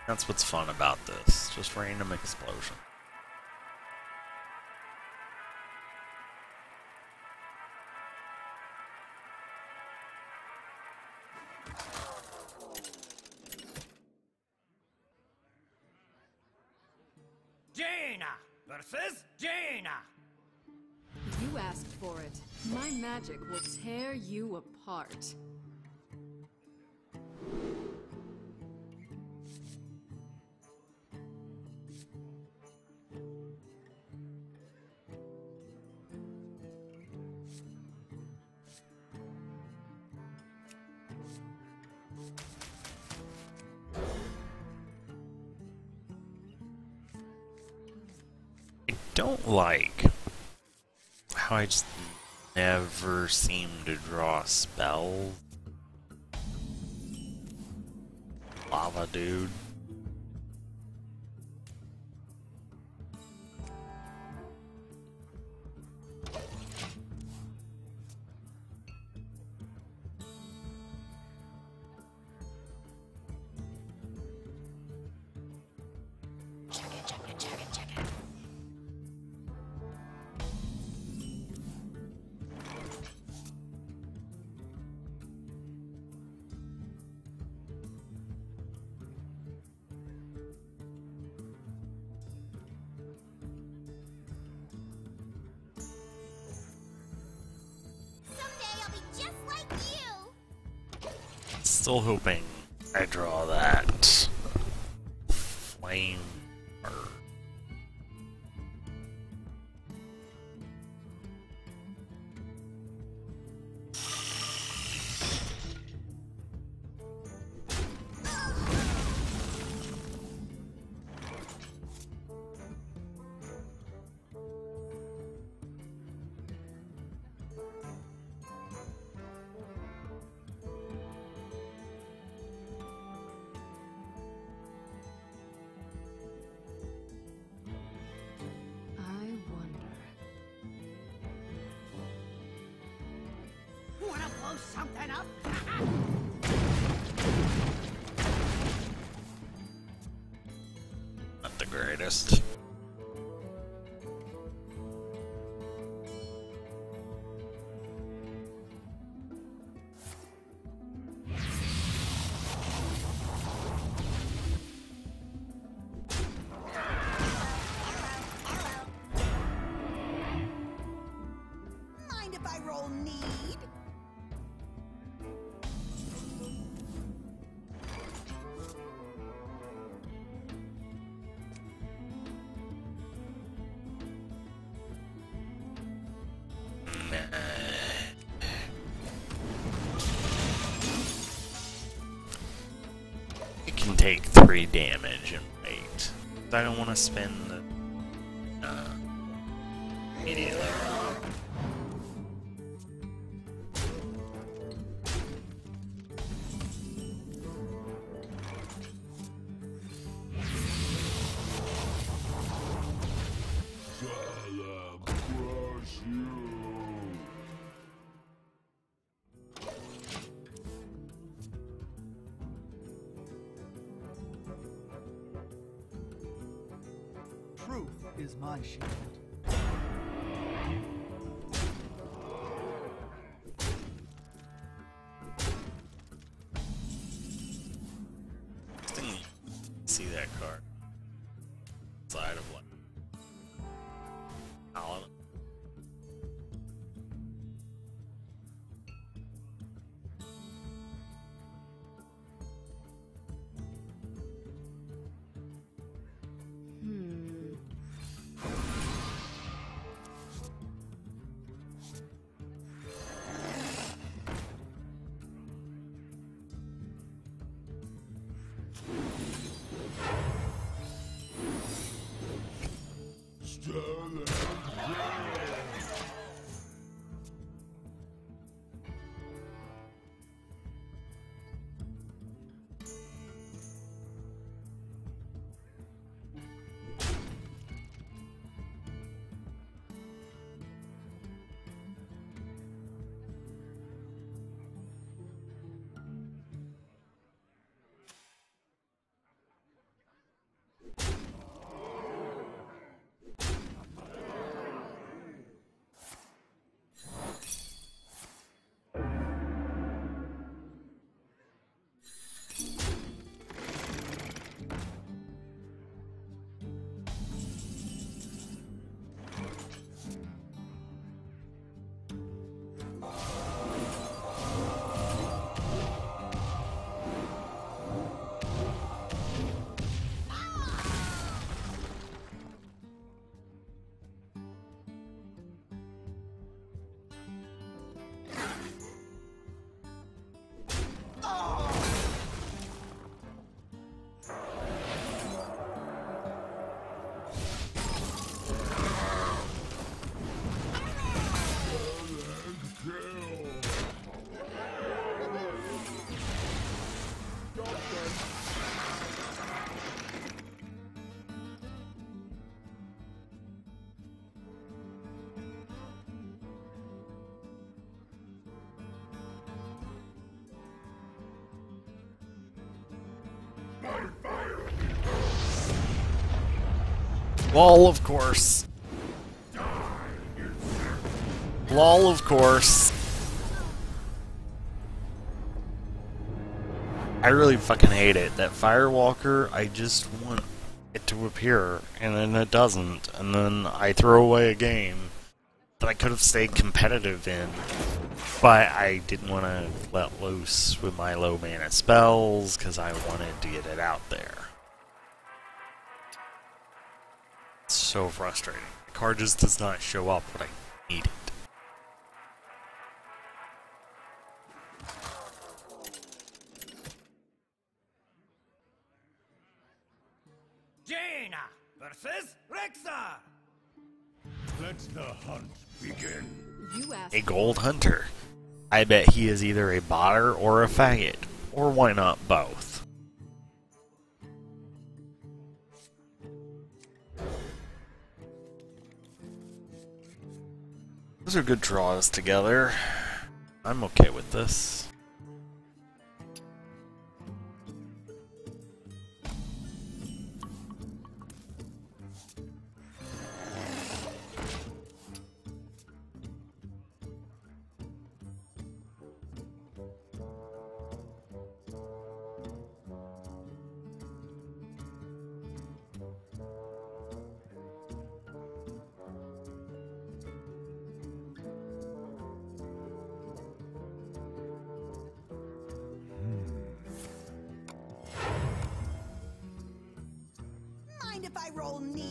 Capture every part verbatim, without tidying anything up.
That's what's fun about this. Just random explosion. Jaina versus Jaina. You asked for it. My magic will tear you apart. I don't like how I just never seem to draw spells. Lava dude. Still hoping I draw that flame bird. Something up. Not the greatest. Mind if I roll need? It can take three damage and wait. I don't want to spend the uh, immediately. Truth is my shield. See that card side of what? Paladin. Lol, of course. Lol, of course. I really fucking hate it. That Firewalker, I just want it to appear, and then it doesn't, and then I throw away a game that I could have stayed competitive in, but I didn't want to let loose with my low mana spells, because I wanted to get it out there. It's so frustrating. The card just does not show up when I need it. Jaina versus Rexar. Let the hunt begin. You asked A gold hunter. I bet he is either a botter or a faggot. Or why not both? Those are good draws together. I'm okay with this. Mind if I roll need?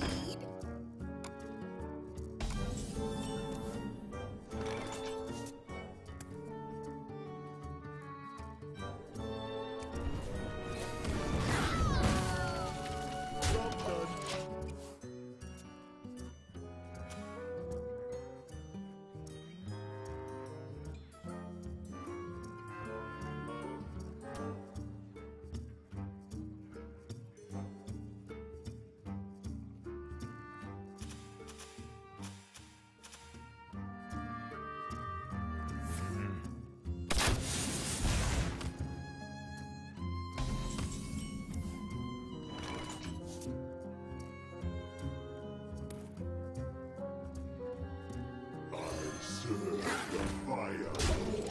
Serve the Fire Lord.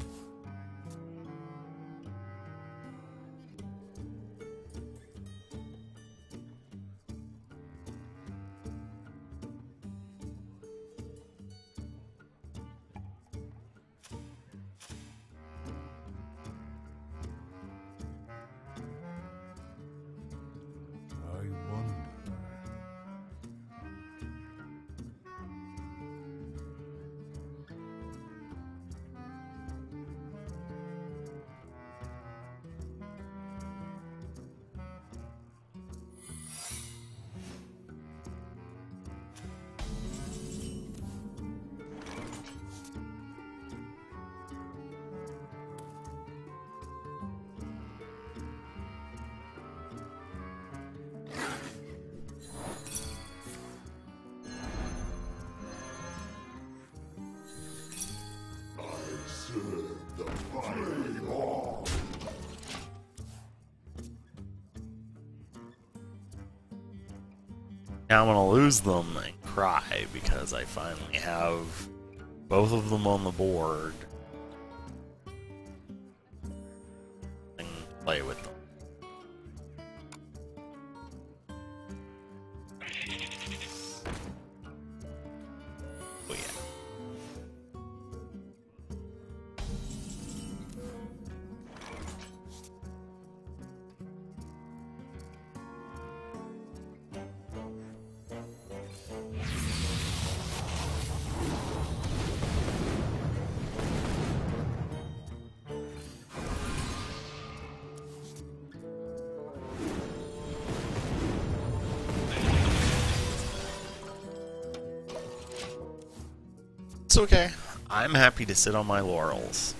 I wonder. Serve the Fire Lord. Now I'm gonna lose them and cry because I finally have both of them on the board and play with them. Oh yeah. It's okay. I'm happy to sit on my laurels.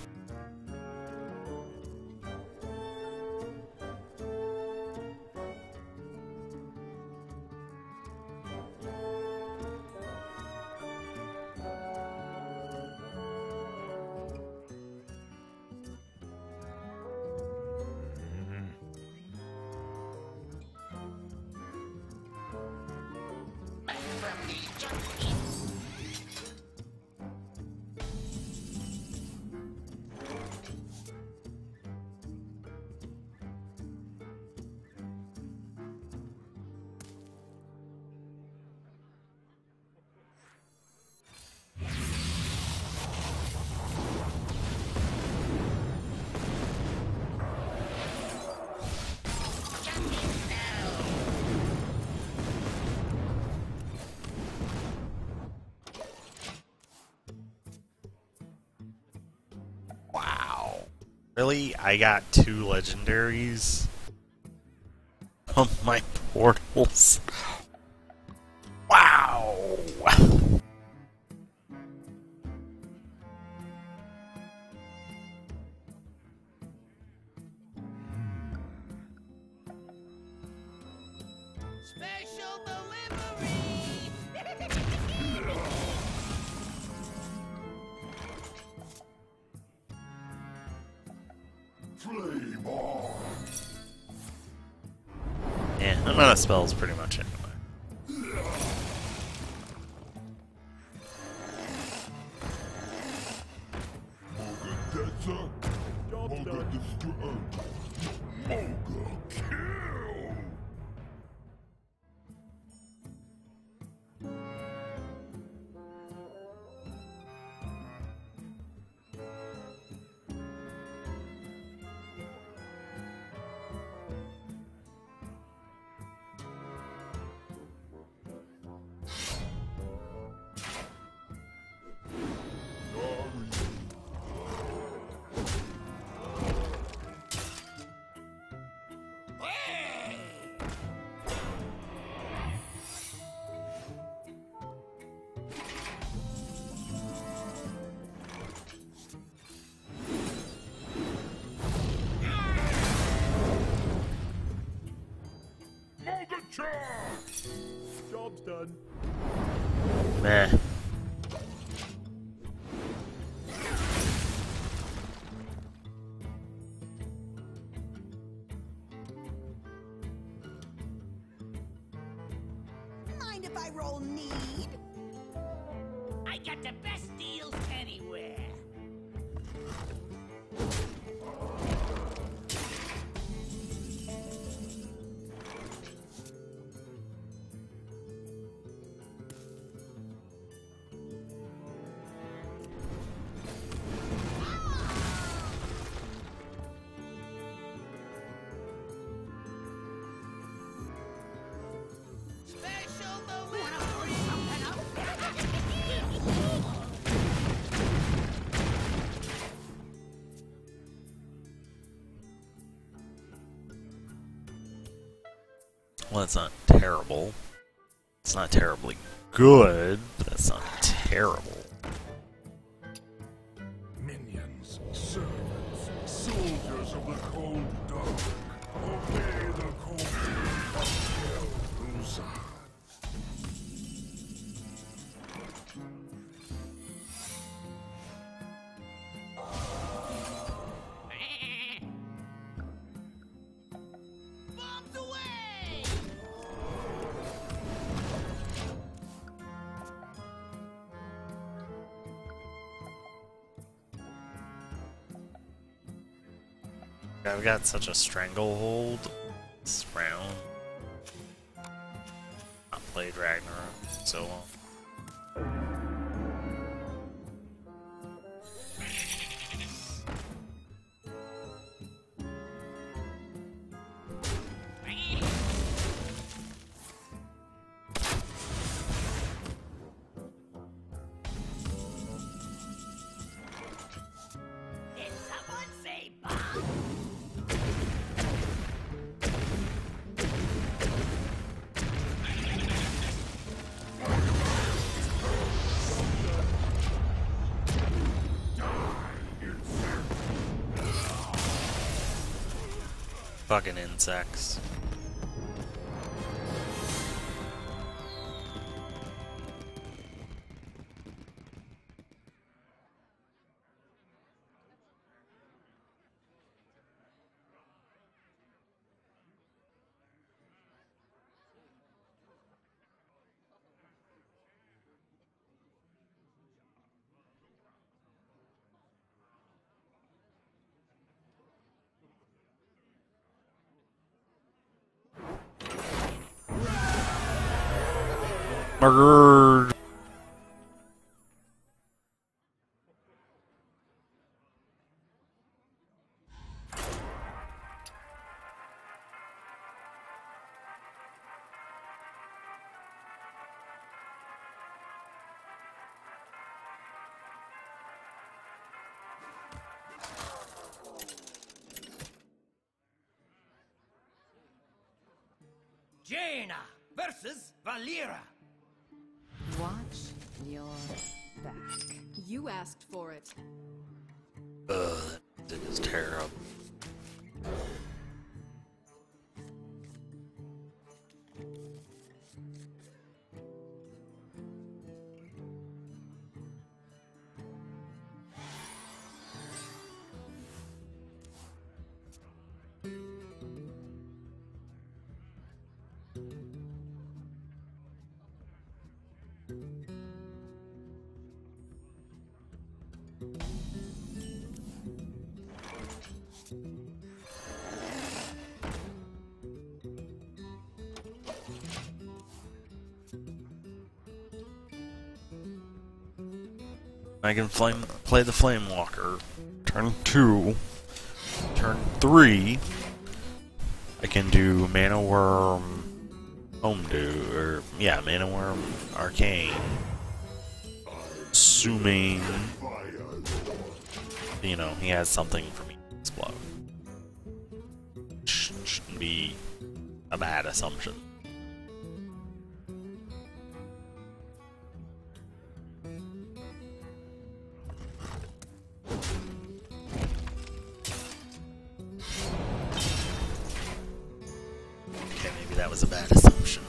Wow. Really? I got two legendaries on my portals? Wow! Special delivery! Flame on! Yeah, none of the spells pretty much anyway. Mogadetza! Moga destroy! Moga kill! Moga charge! Job's done. Meh. Mind if I roll need? I got the best deals anywhere. Special delivery! Well, that's not terrible. It's not terribly good, but that's not terrible. Minions, servants, soldiers of the cold dark, obey the command of Kel'Thuzad. Bombs away! I've got such a stranglehold this round. Not played Ragnarok in so long. Did someone say bomb? Fucking insects. Murdered. Jaina versus Valera. Watch your back. You asked for it. Ugh, that is terrible. I can flame play the Flame Walker. Turn two. Turn three. I can do Mana Worm Home Do, or yeah, Mana Worm Arcane. Assuming, you know, he has something for me to explode. Sh shouldn't be a bad assumption. Okay, maybe that was a bad assumption.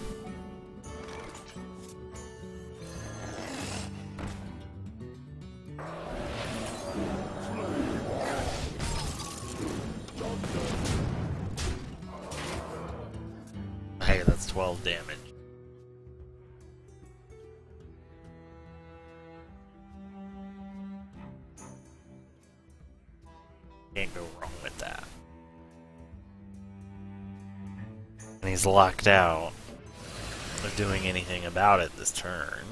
Hey, that's twelve damage. Can't go wrong with that. And he's locked out of doing anything about it this turn.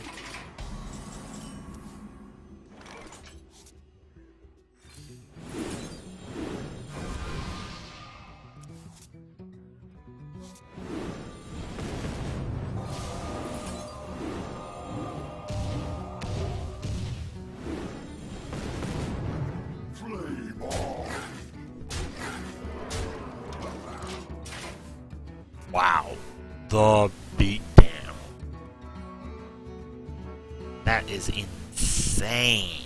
Wow. The beatdown. That is insane.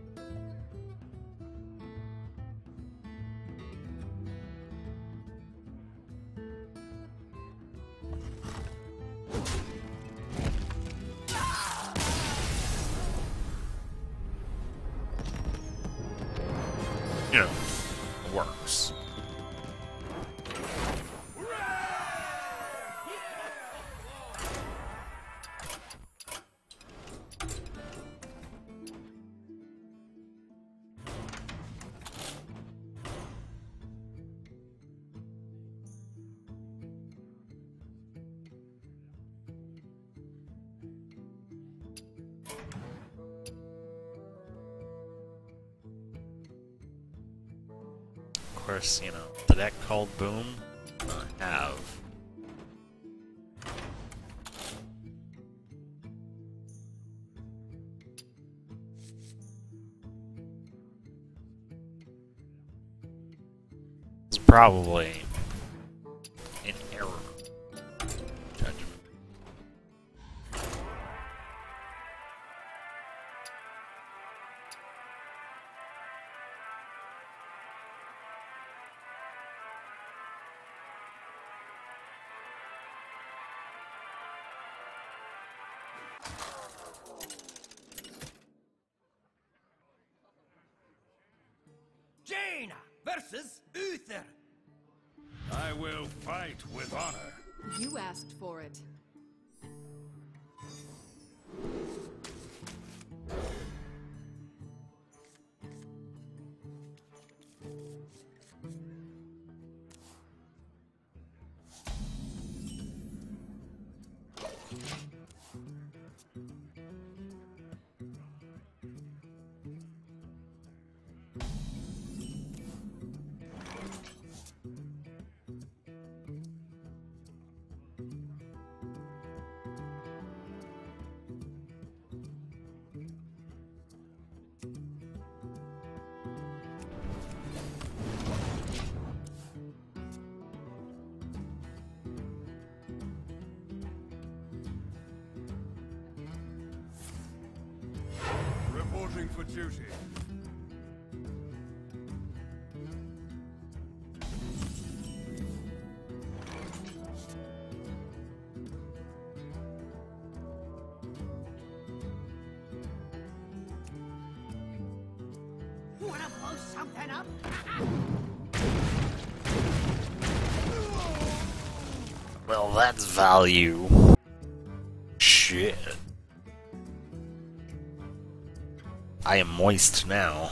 You know, it works. Of course, you know, the deck called Boom, I have. It's probably an error. Judgment. Jaina versus Uther. I will fight with honor. You asked for it. Reporting for duty. Wanna blow something up? Well, that's value. Shit. I am moist now.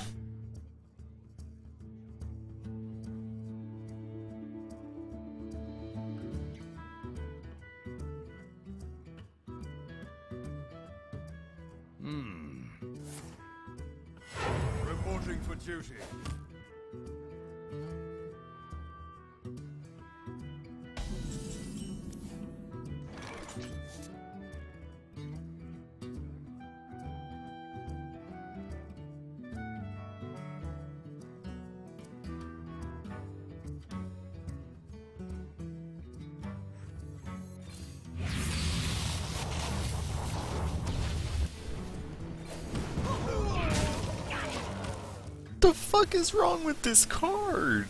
Hmm. Reporting for duty. What the fuck is wrong with this card?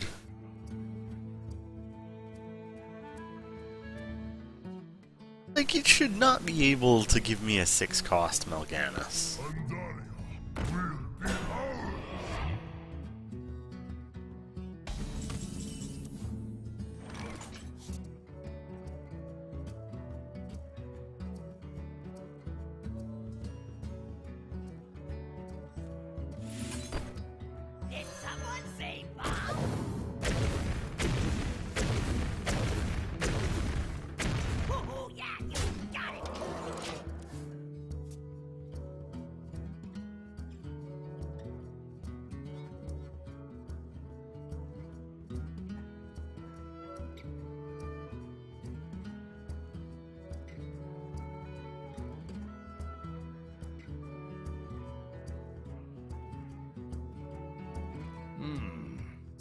Like, it should not be able to give me a six cost Mal'Ganis. Did someone say Bob? Oh, yeah, you got it. Hmm.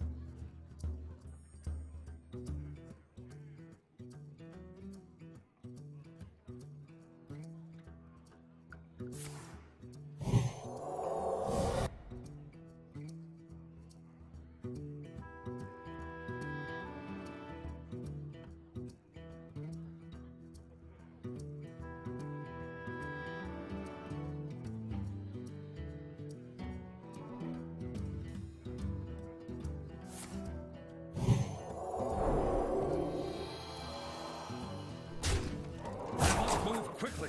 Move quickly.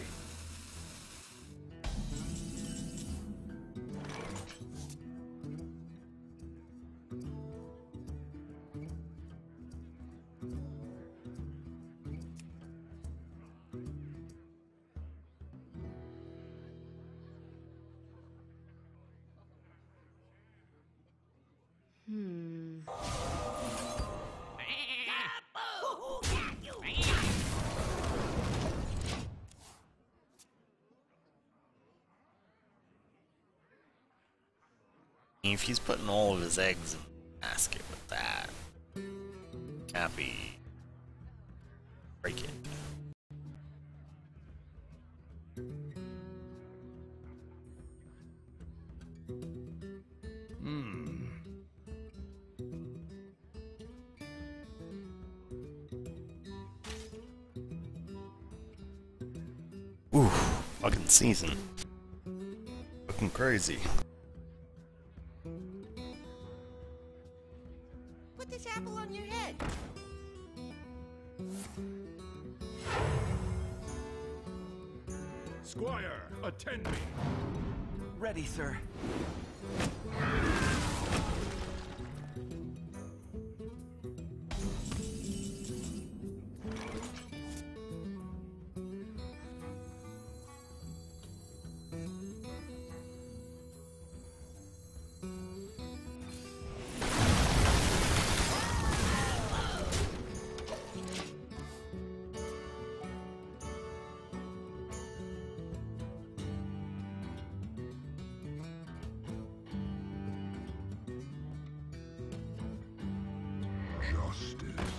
Hmm. Oh, yeah, you. If he's putting all of his eggs in the basket with that, can't be. Break it. Hmm. Ooh, fucking season. Fucking crazy. Put this apple on your head. Squire, attend me. Ready, sir. Justice.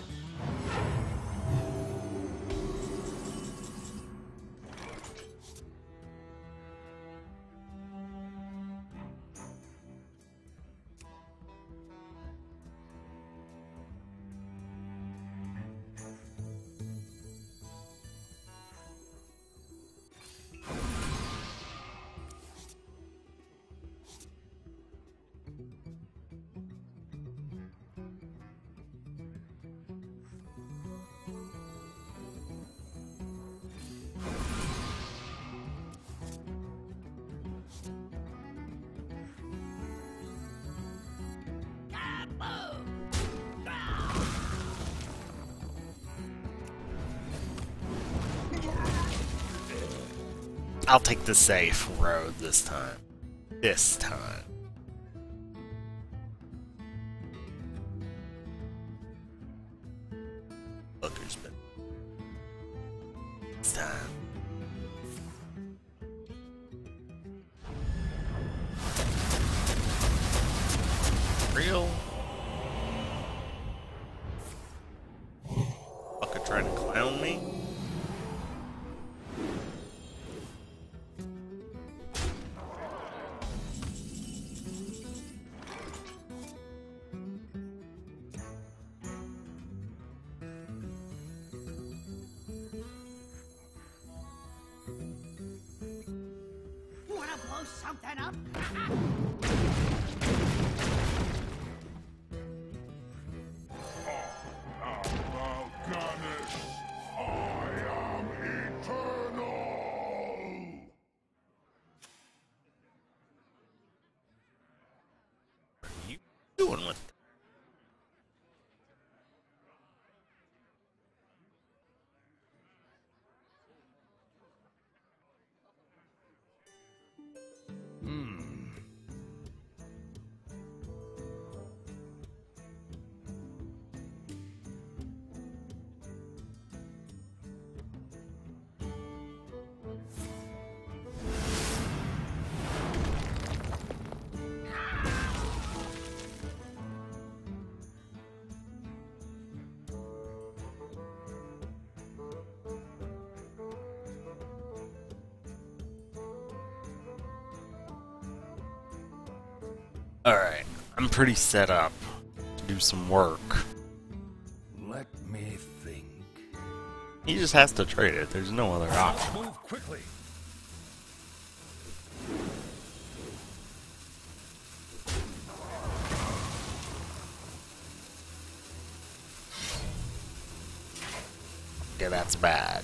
I'll take the safe road this time. This time. Fucker's been. This time. Real? Fucker trying to clown me? Wanna blow something up? Doing with Alright, I'm pretty set up to do some work. Let me think. He just has to trade it, there's no other option. Move quickly. Okay, that's bad.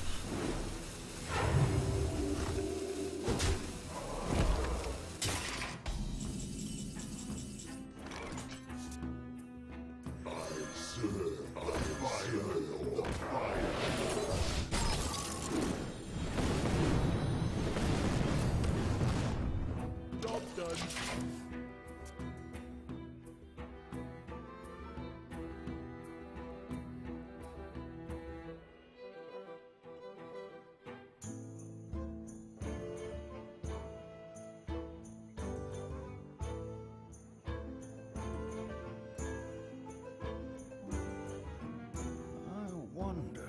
I wonder.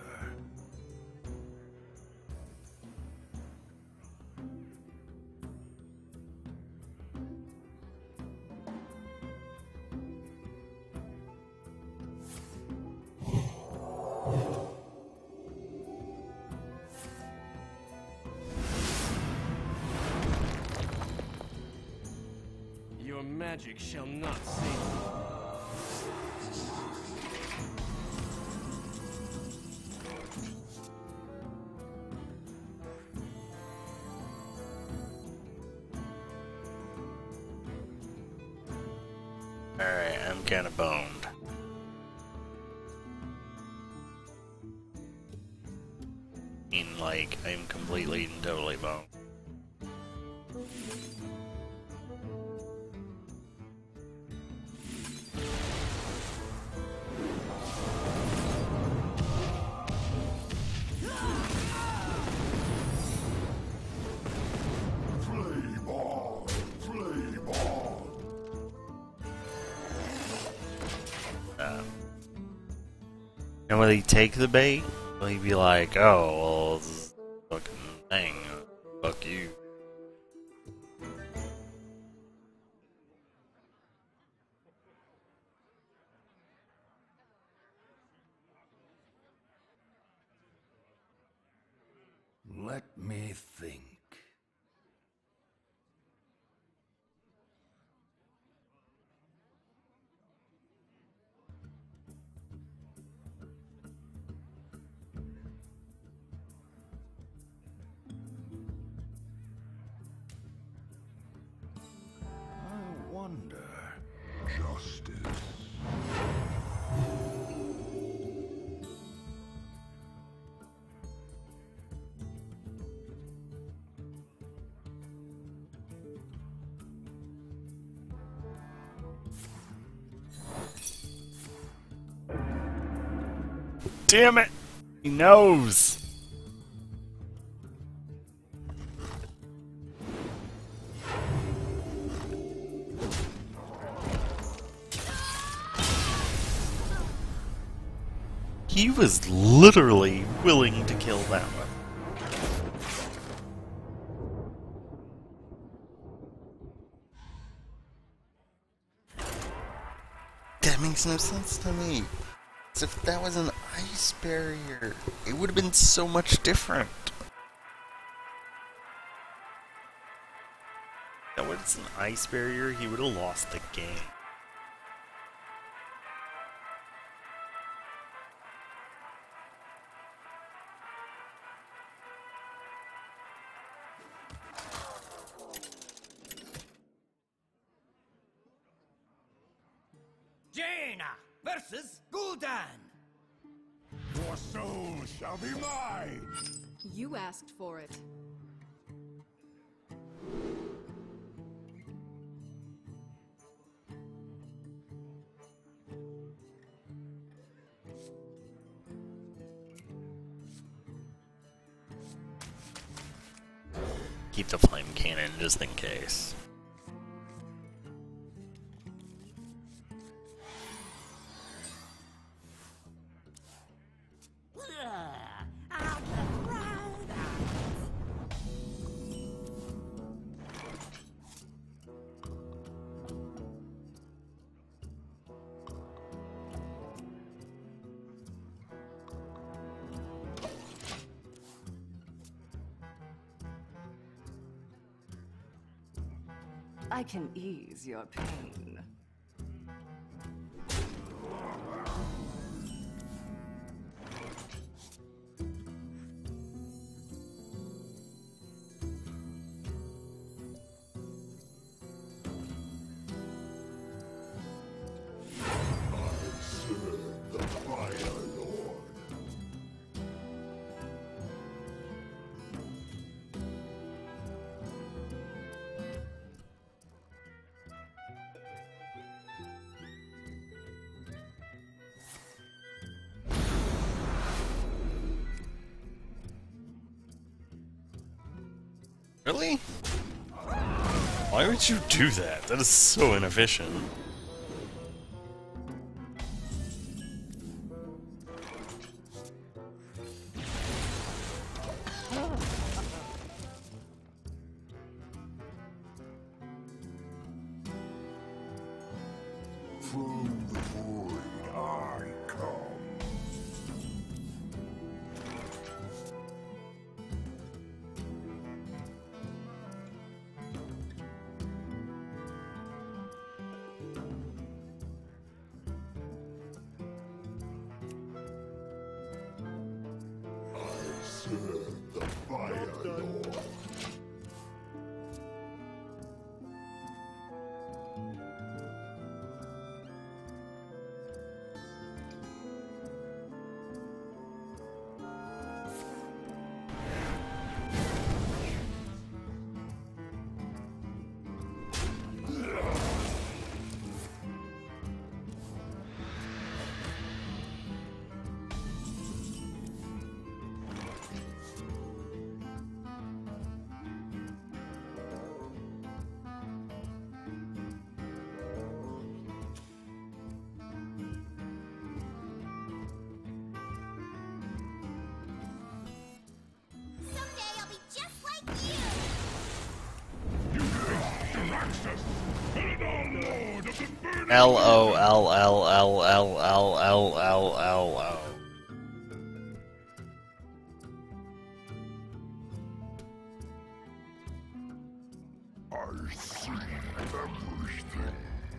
Your magic shall not save you. Alright, I'm kinda boned. I mean, like, I'm completely and totally boned. And will he take the bait? Will he be like, oh, well, this is a fucking thing. Fuck you. Let me think. I wonder. Justice. Damn it! He knows! He was literally willing to kill that one. That makes no sense to me. As if that was an ice barrier, it would have been so much different. If that was an ice barrier, he would have lost the game. Jaina versus Gul'dan. Your soul shall be mine! You asked for it. Keep the flame cannon just in case. I can ease your pain. Really? Why would you do that? That is so inefficient. From the void I come. I serve the Fire Lord. Someday I'll be just like you. L O L L L L L L L L O. I see everything.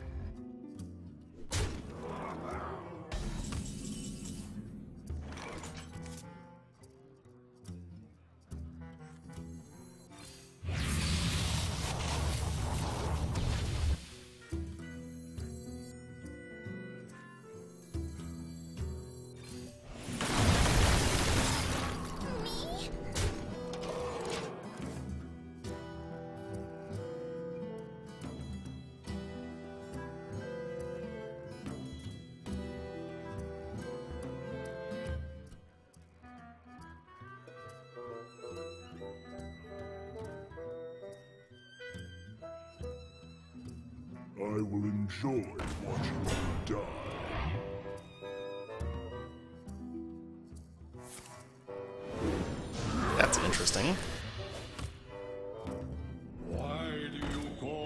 Me? I will enjoy watching you die. That's interesting. Why do you call?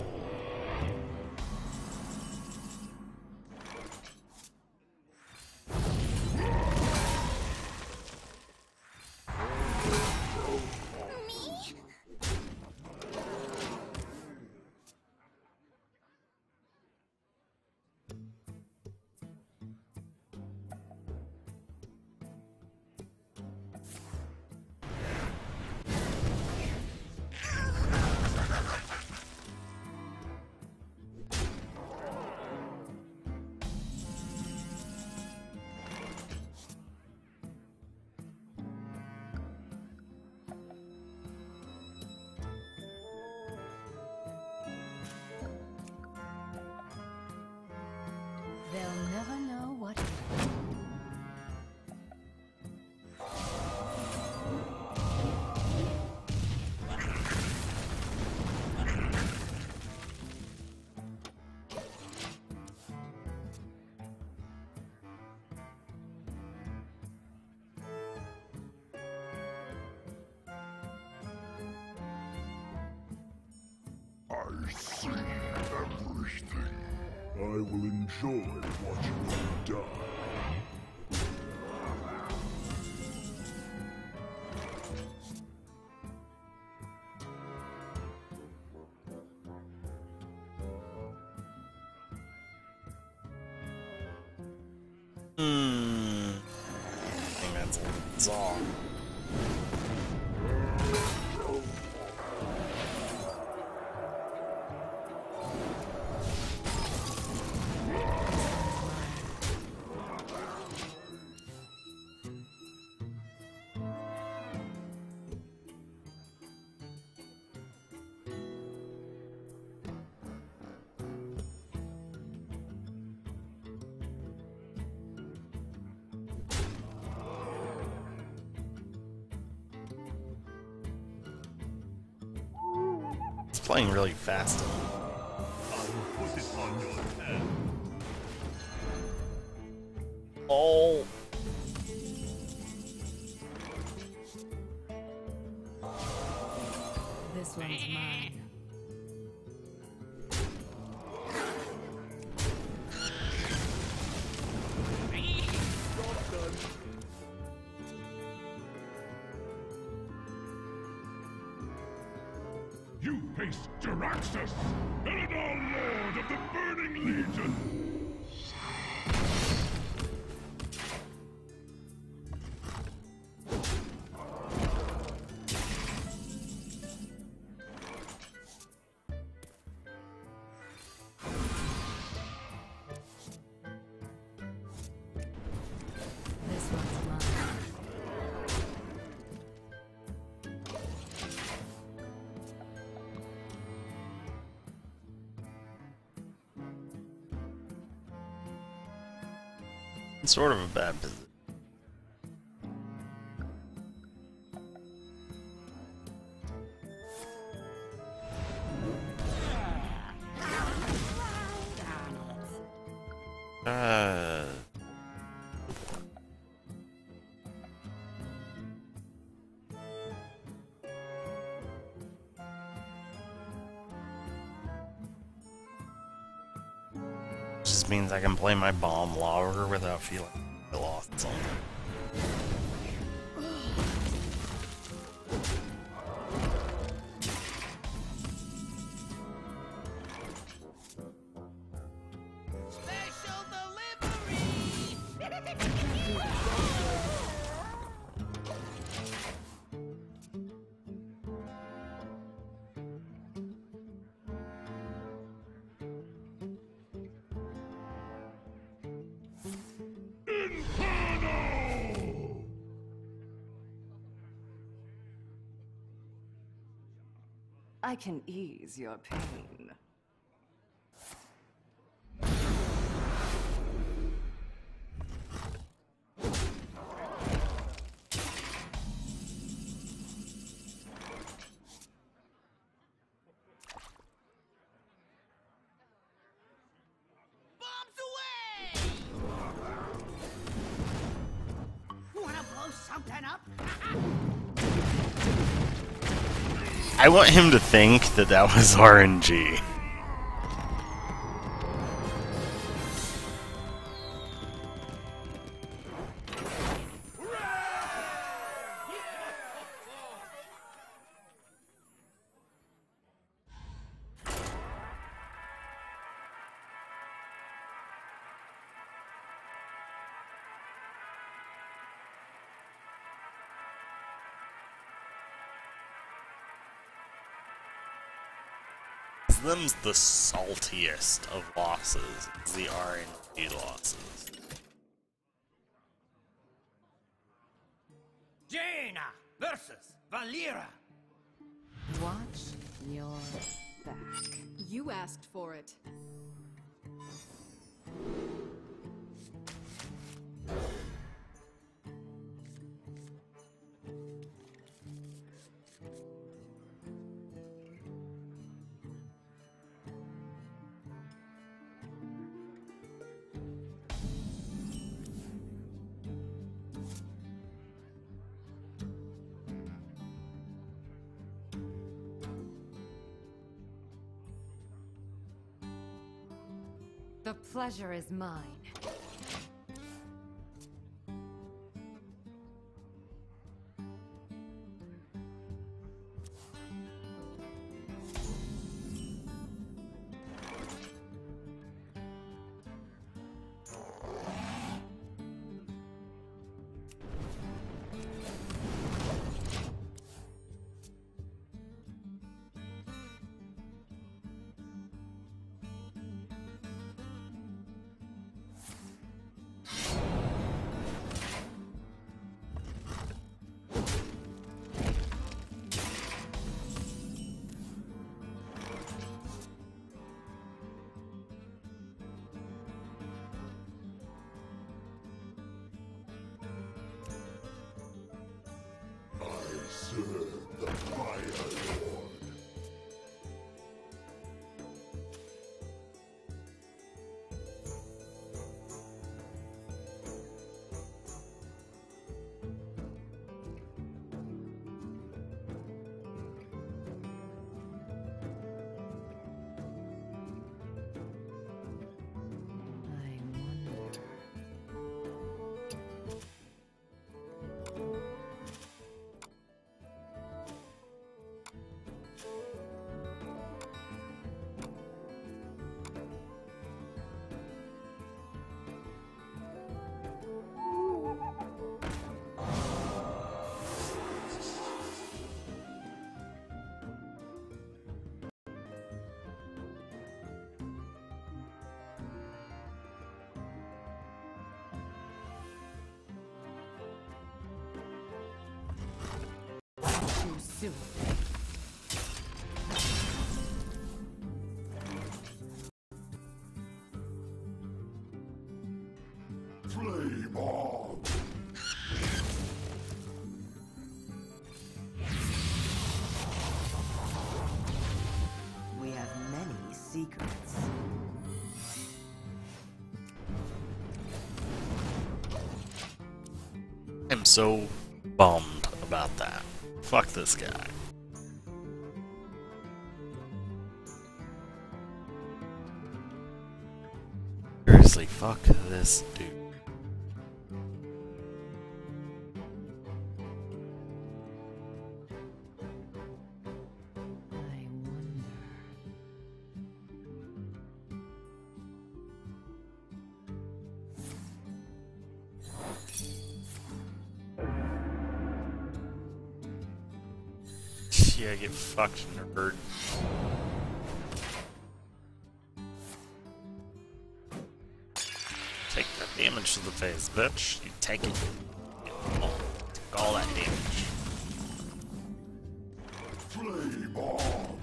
They'll never know what. I see everything. I will enjoy watching you die. Hmm. I think that's a little bizarre. It's playing really fast. Put it on your head. Oh. This one's mine. You face Jaraxxus, Eladar Lord of the Burning Legion! This one's mine. It's sort of a bad position. Uh, just means I can play my bomb longer without feeling I lost something. Special delivery! I can ease your pain. up? I want him to think that that was R N G. Them's the saltiest of losses, is the R N G losses. Jaina versus Valera. Watch your back. You asked for it. The pleasure is mine. Serve the Fire Lord. I wonder. Too soon. Flame on! We have many secrets. I'm so bummed about that. Fuck this guy. Seriously, fuck this dude. I wonder. Yeah, get fucked, nerd. Take that damage to the face, bitch. You take it. Oh, take all that damage. Flame on!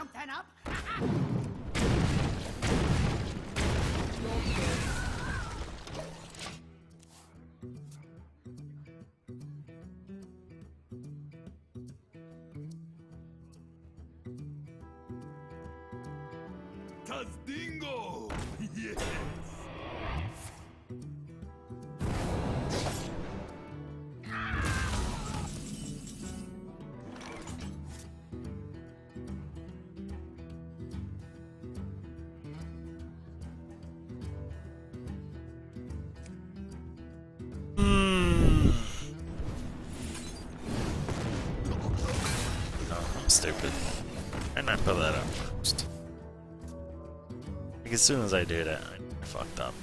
something up? Castingo! Yes! Hmm. Oh, I'm stupid. And I put that up first. Like, as soon as I did it, I fucked up.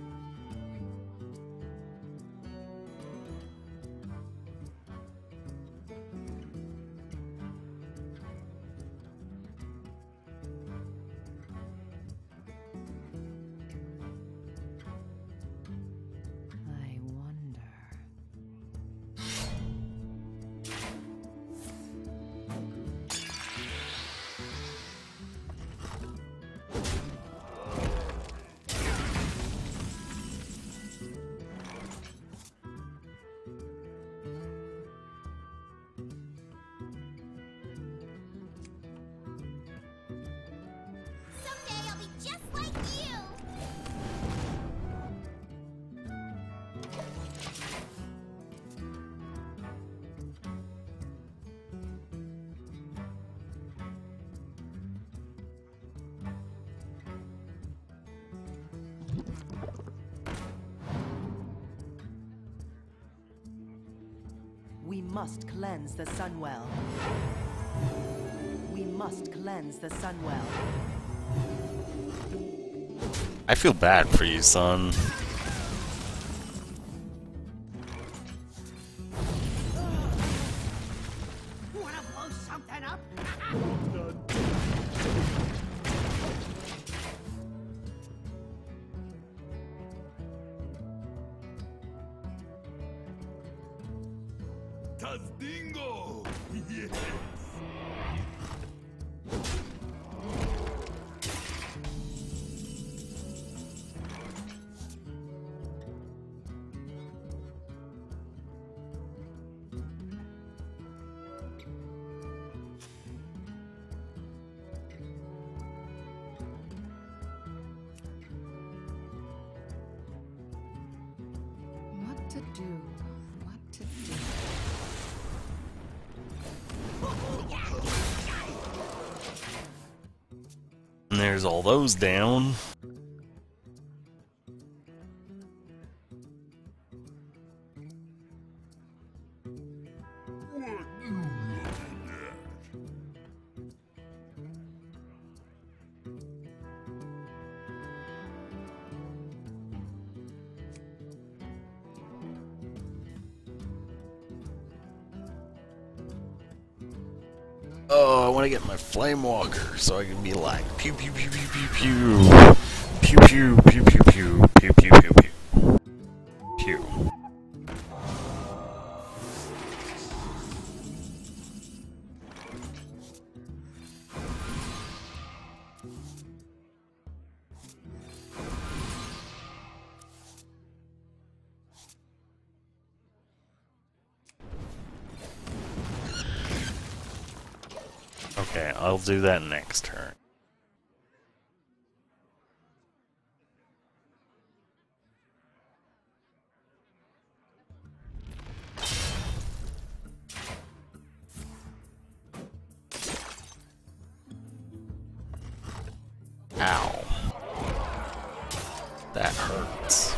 I wonder. Someday I'll be just like you. We must cleanse the Sunwell. We must cleanse the Sunwell. I feel bad for you, son. Wanna blow something up? Castingo! Yes! What to do? What to do? And there's all those down. What you looking at? Oh, I want to get my flame walker so I can be like pew pew pew pew pew pew pew pew pew pew pew pew pew pew pew pew. Okay, I'll do that next turn. Ow. That hurts.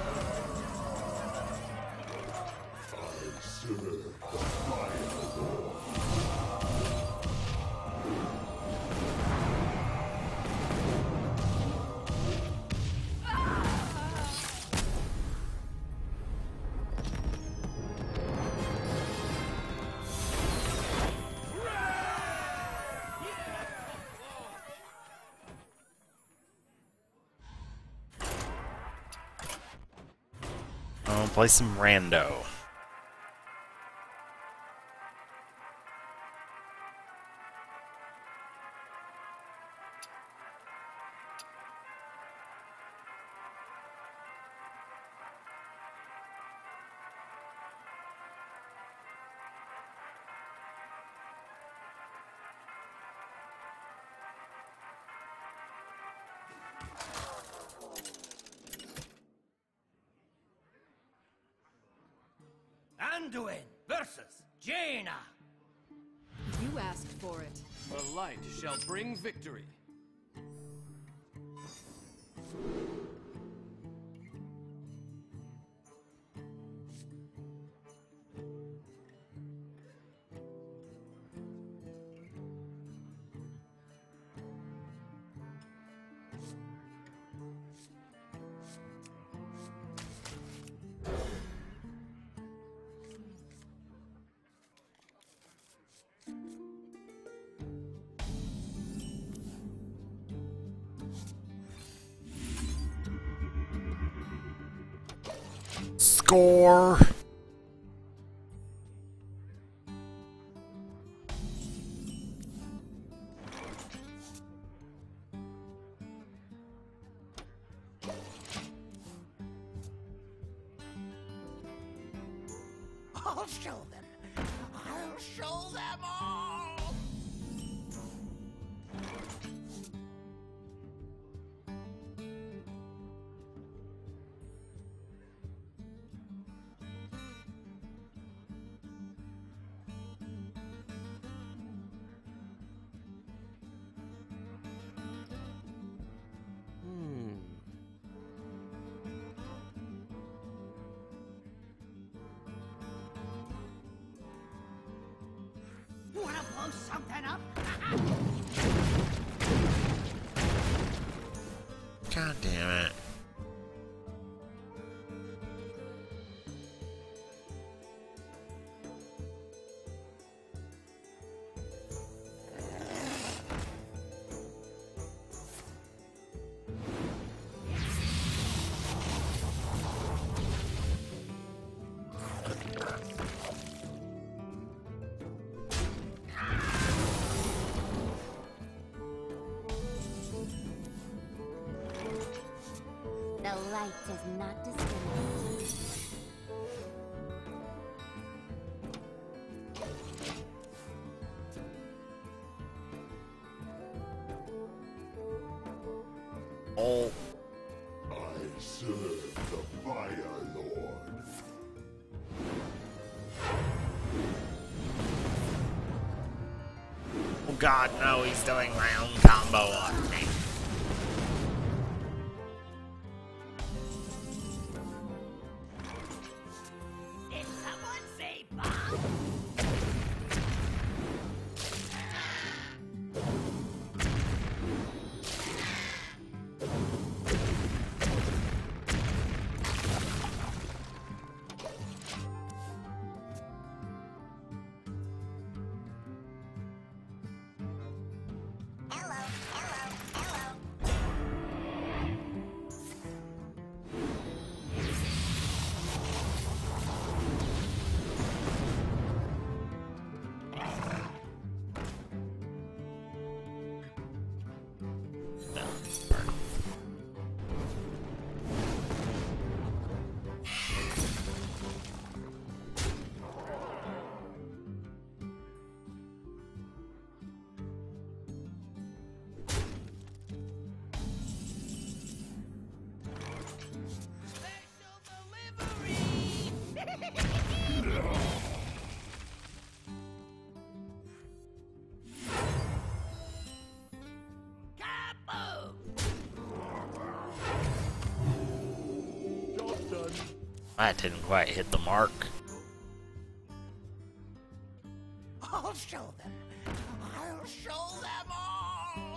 I'll play some rando. Anduin versus Jaina. You asked for it. The light shall bring victory. Score! I'll show them. I'll show them all. Hmm. Wanna blow something up? God damn it. The light does not discriminate. Oh. I serve the Fire Lord. Oh god, no, he's doing my own combo on me. Did someone say bomb? Hello, hello, hello. That didn't quite hit the mark. I'll show them. I'll show them all.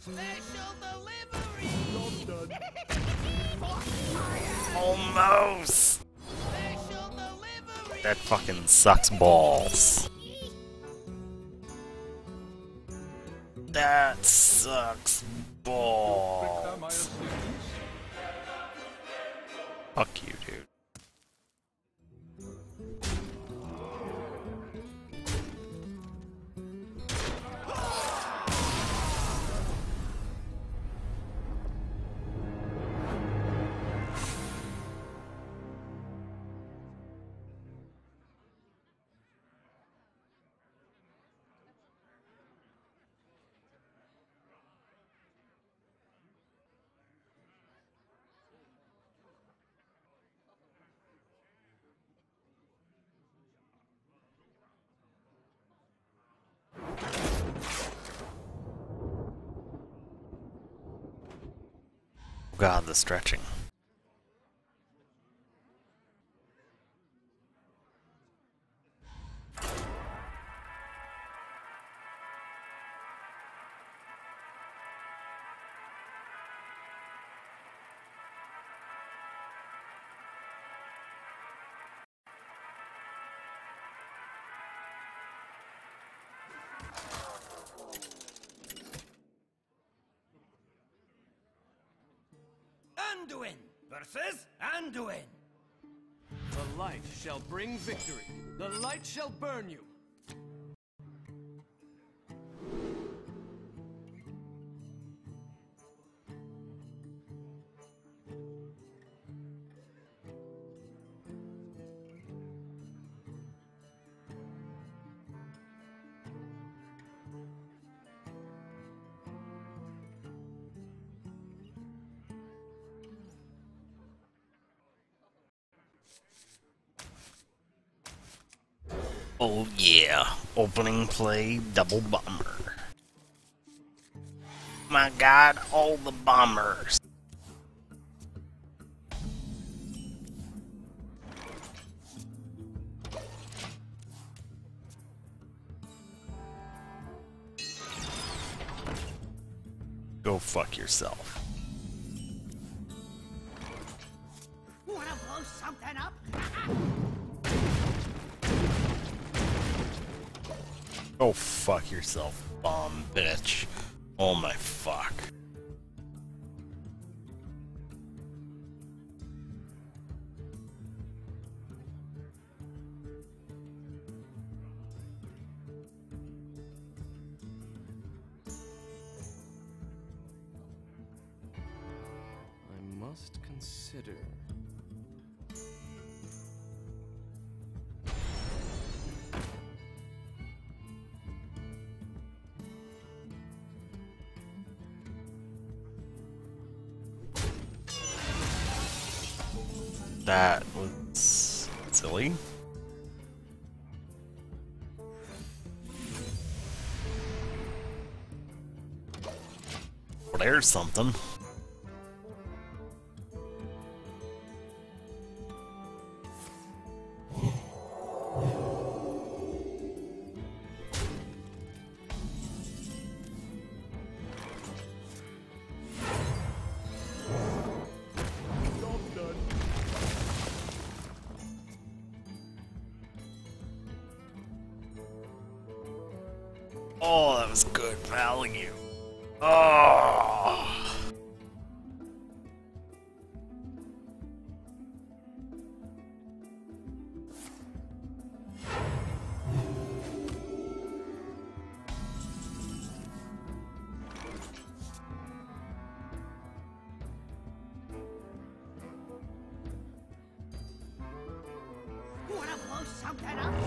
Special delivery! Almost! Special delivery! That fucking sucks balls. That sucks balls. Fuck you, dude. God, the stretching. Anduin versus Anduin. The light shall bring victory. The light shall burn you. Oh yeah, opening play double bomber. My god, all the bombers. Go fuck yourself. Wanna blow something up? Go fuck yourself, bomb bitch. Oh my fuck. I must consider. That was silly. Well, there's something. Oh, that was good value. Oh. Wanna blow something up?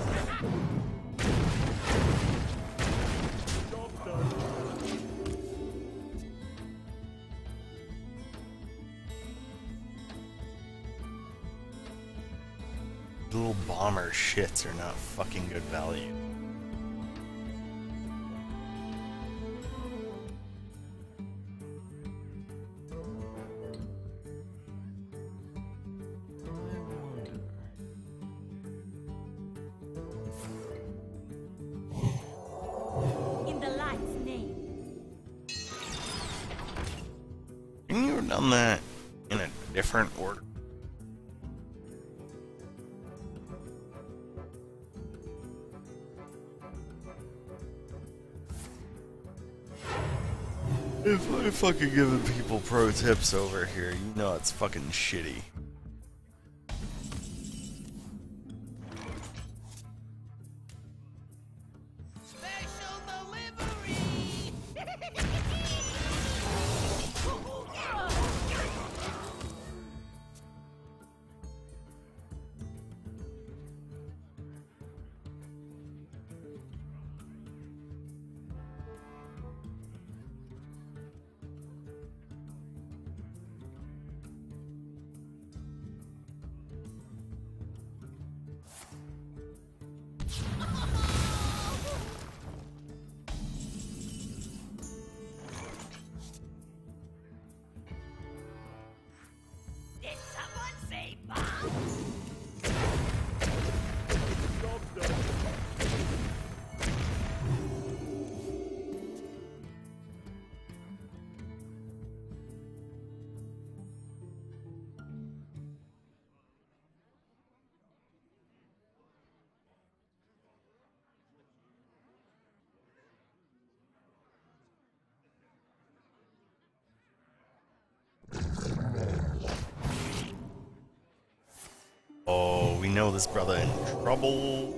Little bomber shits are not fucking good value. In the light's name. Couldn't you have done that in a different order? If I fucking giving people pro tips over here, you know it's fucking shitty. Special delivery! Did someone say bomb? Oh, we know this brother in trouble.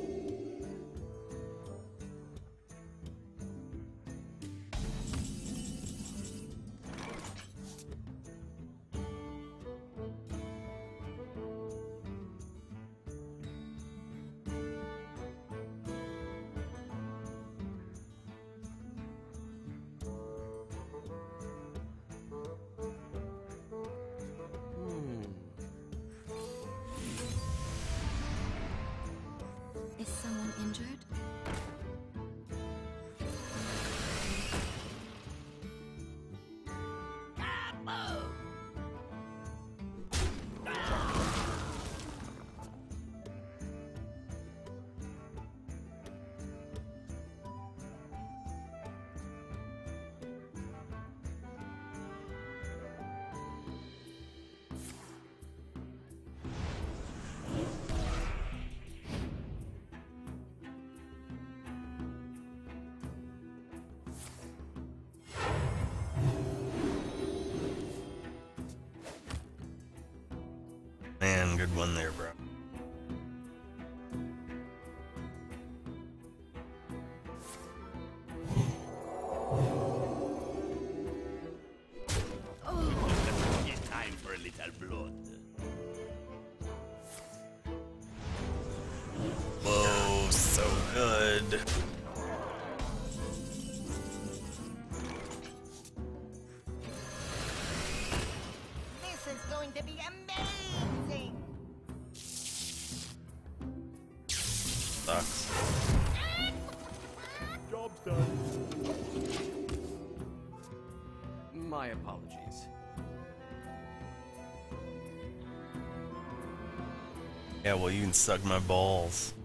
Is someone injured? Kaboom! Man, good one there, bro. It's time for a little blood. Whoa, so good. This is going to be amazing! Sucks. Job's done. My apologies. Yeah, well, you can suck my balls.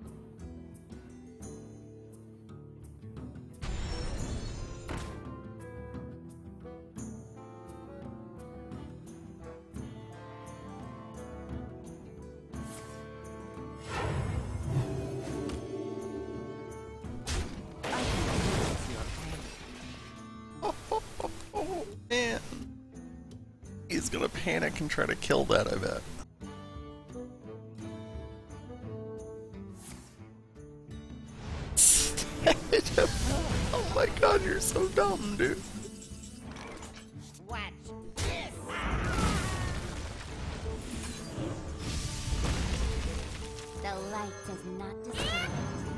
Oh, man. He's gonna panic and try to kill that, I bet. Oh my god, you're so dumb, dude. Watch this! The light does not discriminate.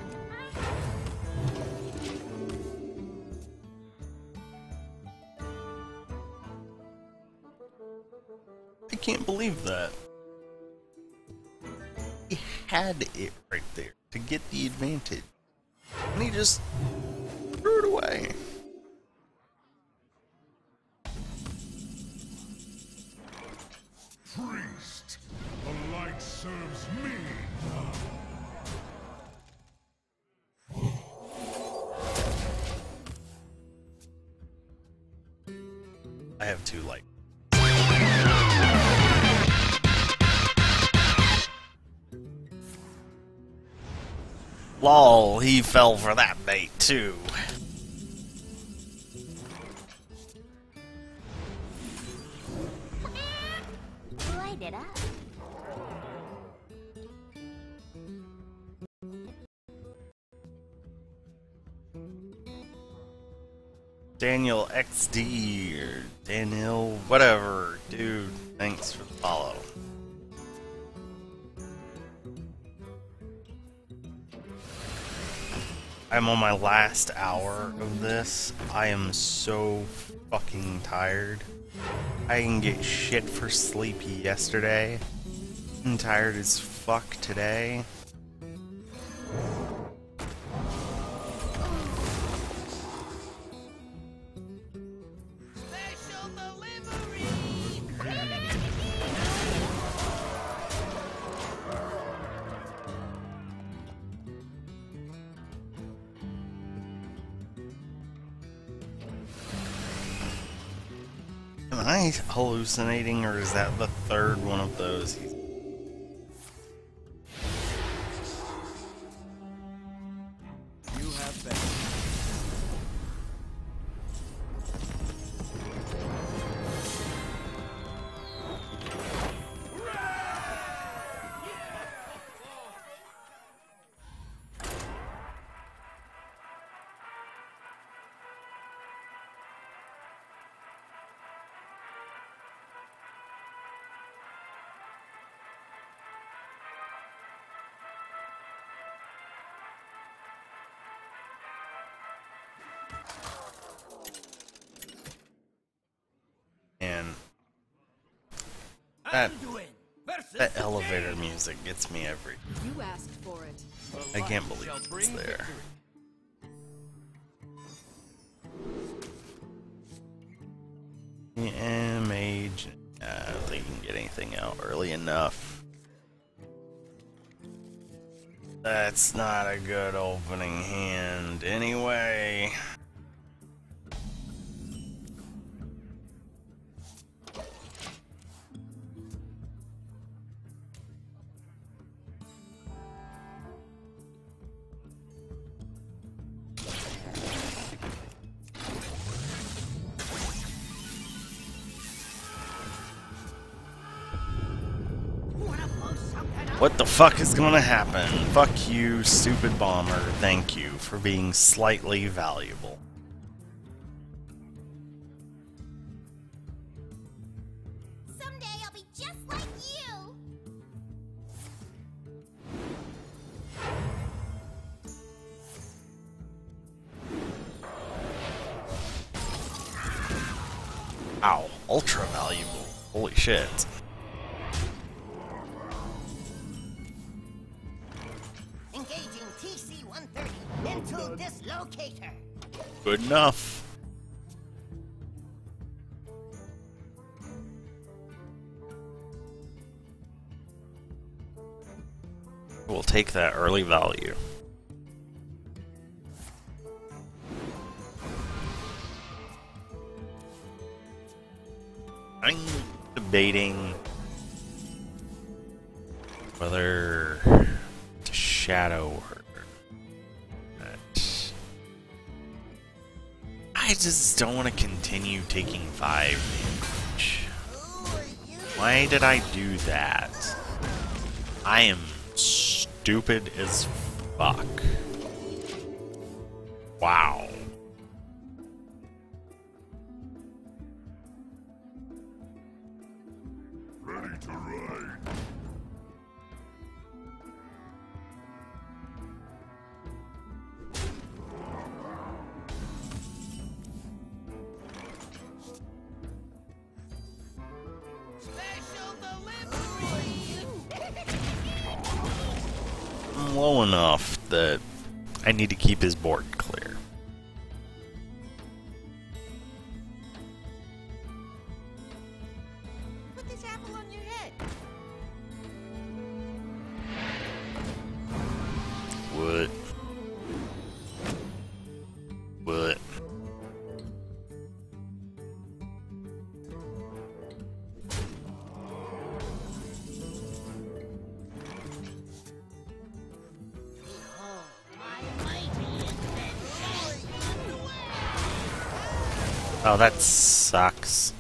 I can't believe that. He had it right there to get the advantage. And he just threw it away. Priest, the light serves me now. I have two light Lol, he fell for that bait too. Light it up. Daniel X D or Daniel whatever, dude. Thanks for the follow. I'm on my last hour of this. I am so fucking tired. I didn't get shit for sleep yesterday. I'm tired as fuck today. Special delivery! Am I hallucinating, or is that the third one of those? He's You have been. and that Anduin versus that the elevator game. music gets me every. You asked for it. The I can't light believe shall it's bring there. victory. Yeah, mage. Uh, I don't think you can get anything out early enough. That's not a good opening hand anyway. What the fuck is gonna happen? Fuck you, stupid bomber. Thank you for being slightly valuable. Someday I'll be just like you. Ow, ultra valuable. Holy shit. Engaging T C one thirty into dislocator. Good enough. We'll take that early value. I'm debating whether to shadow her. But I just don't want to continue taking five damage. Why did I do that? I am stupid as fuck. Wow. Ready to ride. Special delivery. I'm low enough that I need to keep his board clear. Put this apple on your head. What? What? Behold Oh, that sucks.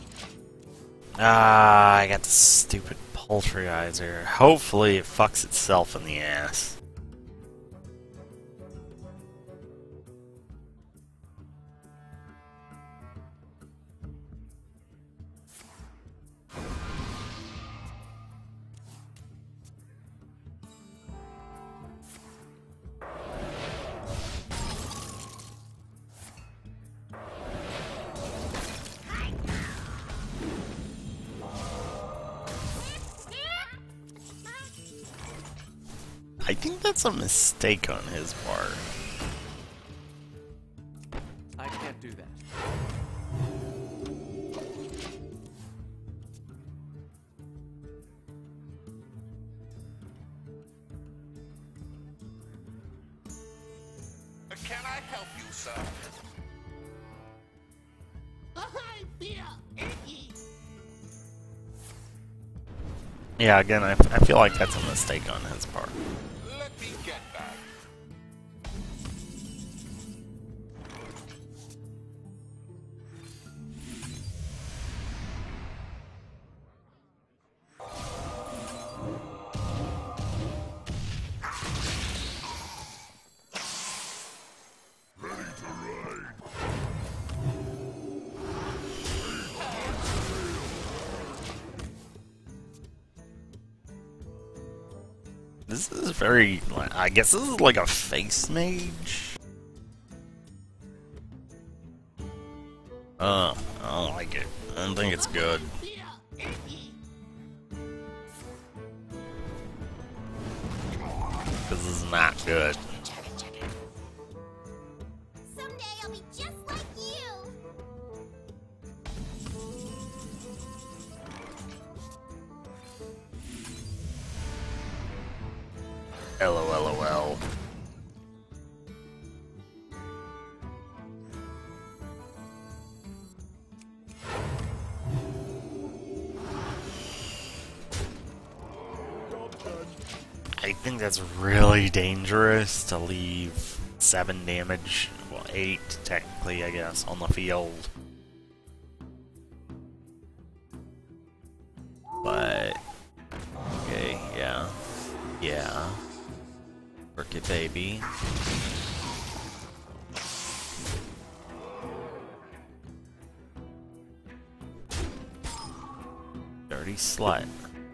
Ah, I got the stupid poultryizer. Hopefully it fucks itself in the ass. I think that's a mistake on his part. I can't do that. Can I help you, sir? I feel icky. Yeah, again, I, I feel like that's a mistake on his part. Let me get back. This is very, I guess this is like a face mage? Uh, I don't like it. I don't think it's good. This is not good. Someday I'll be just like you. LOLOL. I think that's really dangerous to leave seven damage, well, eight technically, I guess, on the field. But, okay, yeah, yeah. Work it, baby. Dirty slut.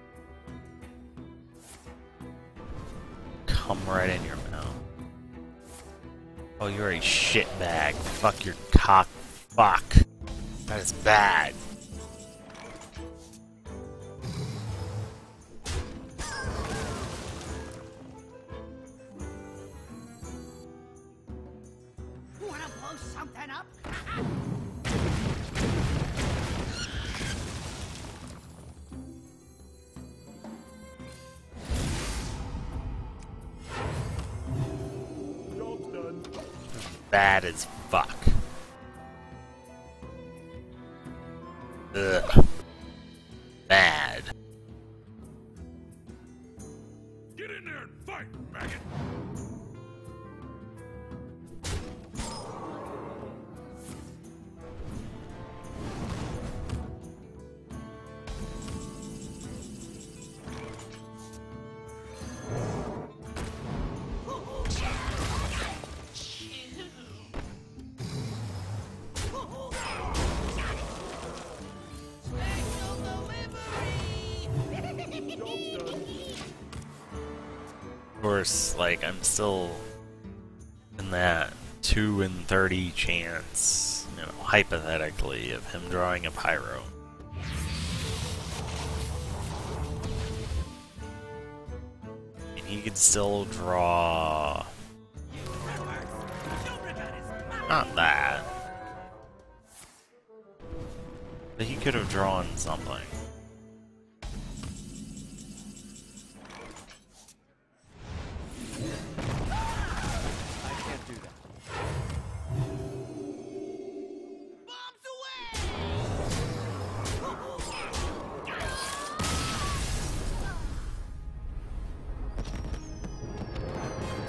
Come right in your mouth. Oh, you're a shitbag. Fuck your cock. Fuck. That is bad. Wanna blow something up? Bad as fuck. Ugh. Bad. Get in there and fight, maggot! Of course, like, I'm still in that two in thirty chance, you know, hypothetically, of him drawing a pyro. And he could still draw... Not that. But he could have drawn something. I can't do that.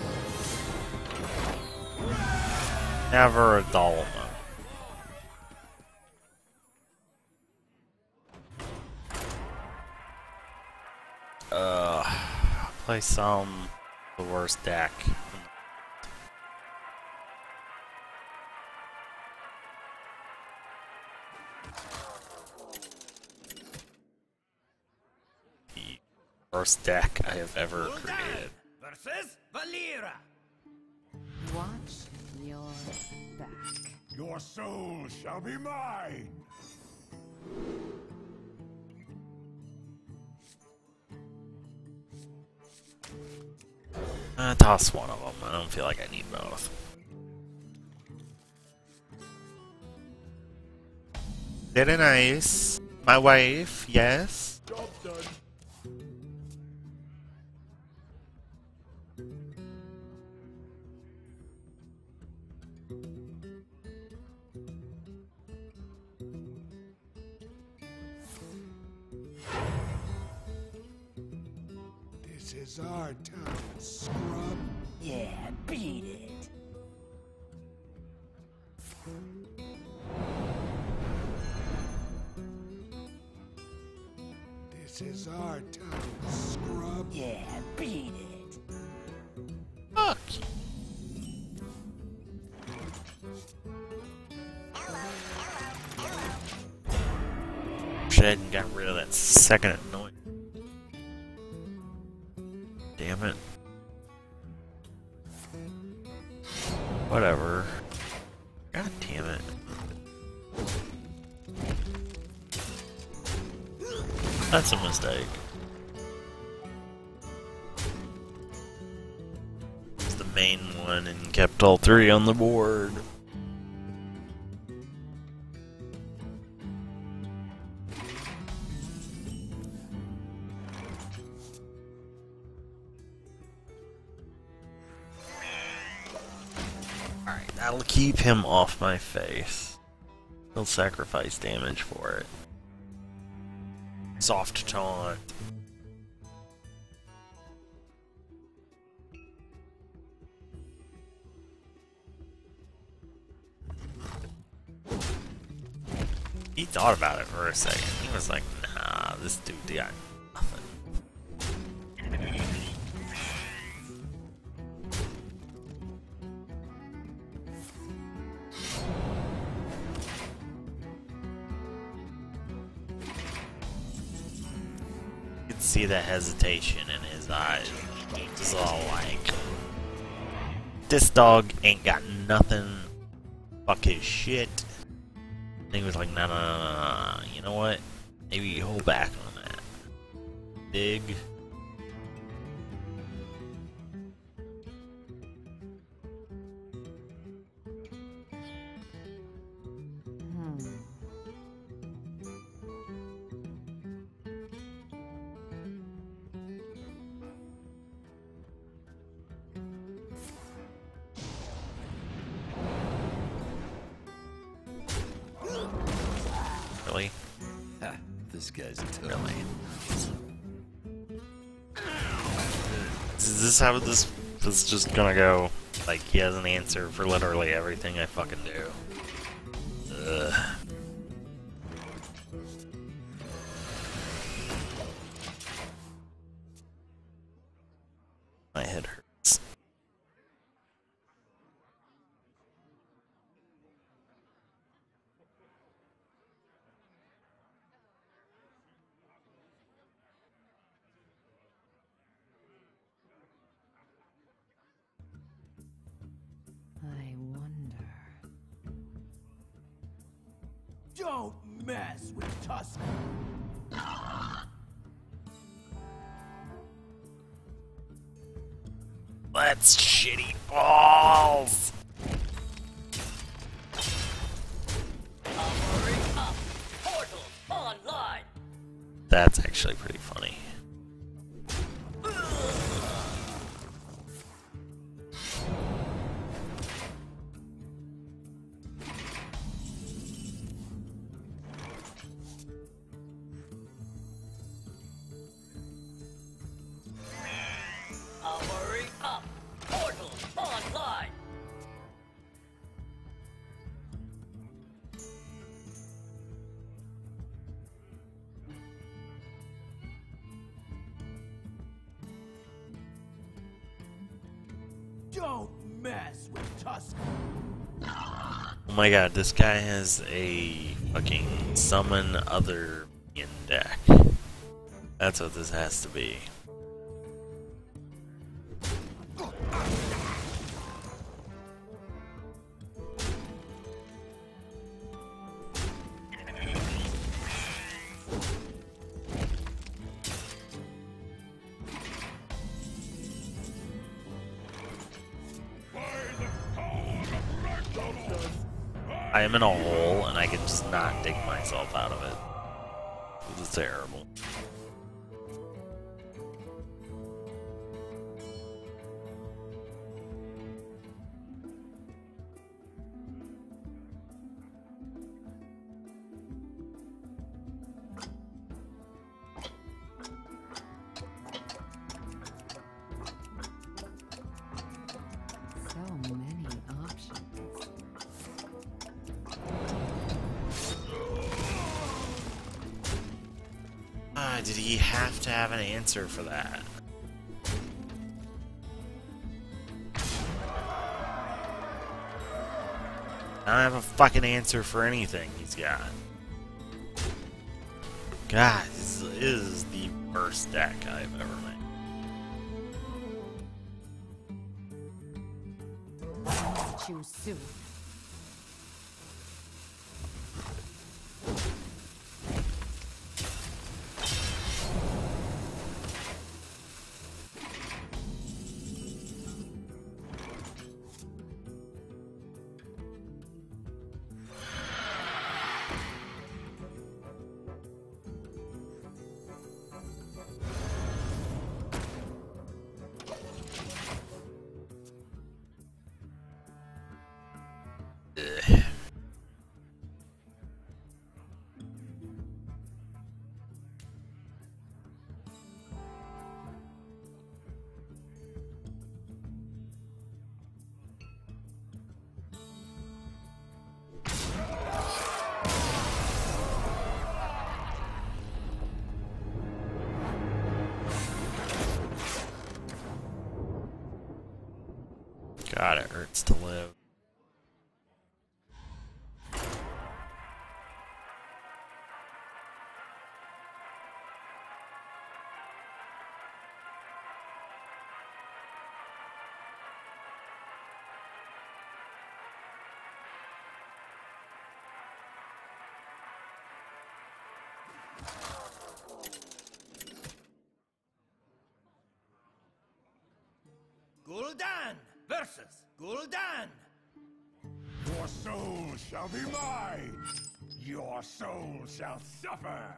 Never a dull moment. Uh, play some the worst deck. The worst deck I have ever created. Versus Valera. Watch your back. Your soul shall be mine! Uh, toss one of them. I don't feel like I need both. Very nice. My wife, yes. Job done. This is our town, scrub. Yeah, beat it. This is our town, scrub. Yeah, beat it. Fuck you. Shed and got rid of that second annoying. Damn it. Whatever. God damn it. That's a mistake. It's the main one and kept all three on the board. Alright, that'll keep him off my face. He'll sacrifice damage for it. Soft taunt. He thought about it for a second. He was like, nah, this dude got nothing. You can see the hesitation in his eyes. He's all like, this dog ain't got nothing. Fuck his shit. And he was like, nah, nah, nah, nah, nah. You know what? Maybe you hold back on that. Dig. Hmm. Really? Ha, this guy's a toad. Really? Is this how this is just gonna go? Like, he has an answer for literally everything I fucking do. Ugh. My head hurts. I wonder. Don't mess with Tusk. Let's shitty balls! That's actually pretty funny. Don't mess with Tusk. Oh my god, this guy has a fucking summon other minion deck. That's what this has to be. I am in a hole and I can just not dig myself out of it. This is terrible. So many options. Ah, did he have to have an answer for that? I don't have a fucking answer for anything he's got. God, this is the worst deck I've ever made. Choose soon. Ugh. God, it hurts to live. Gul'dan versus Gul'dan. Your soul shall be mine. Your soul shall suffer.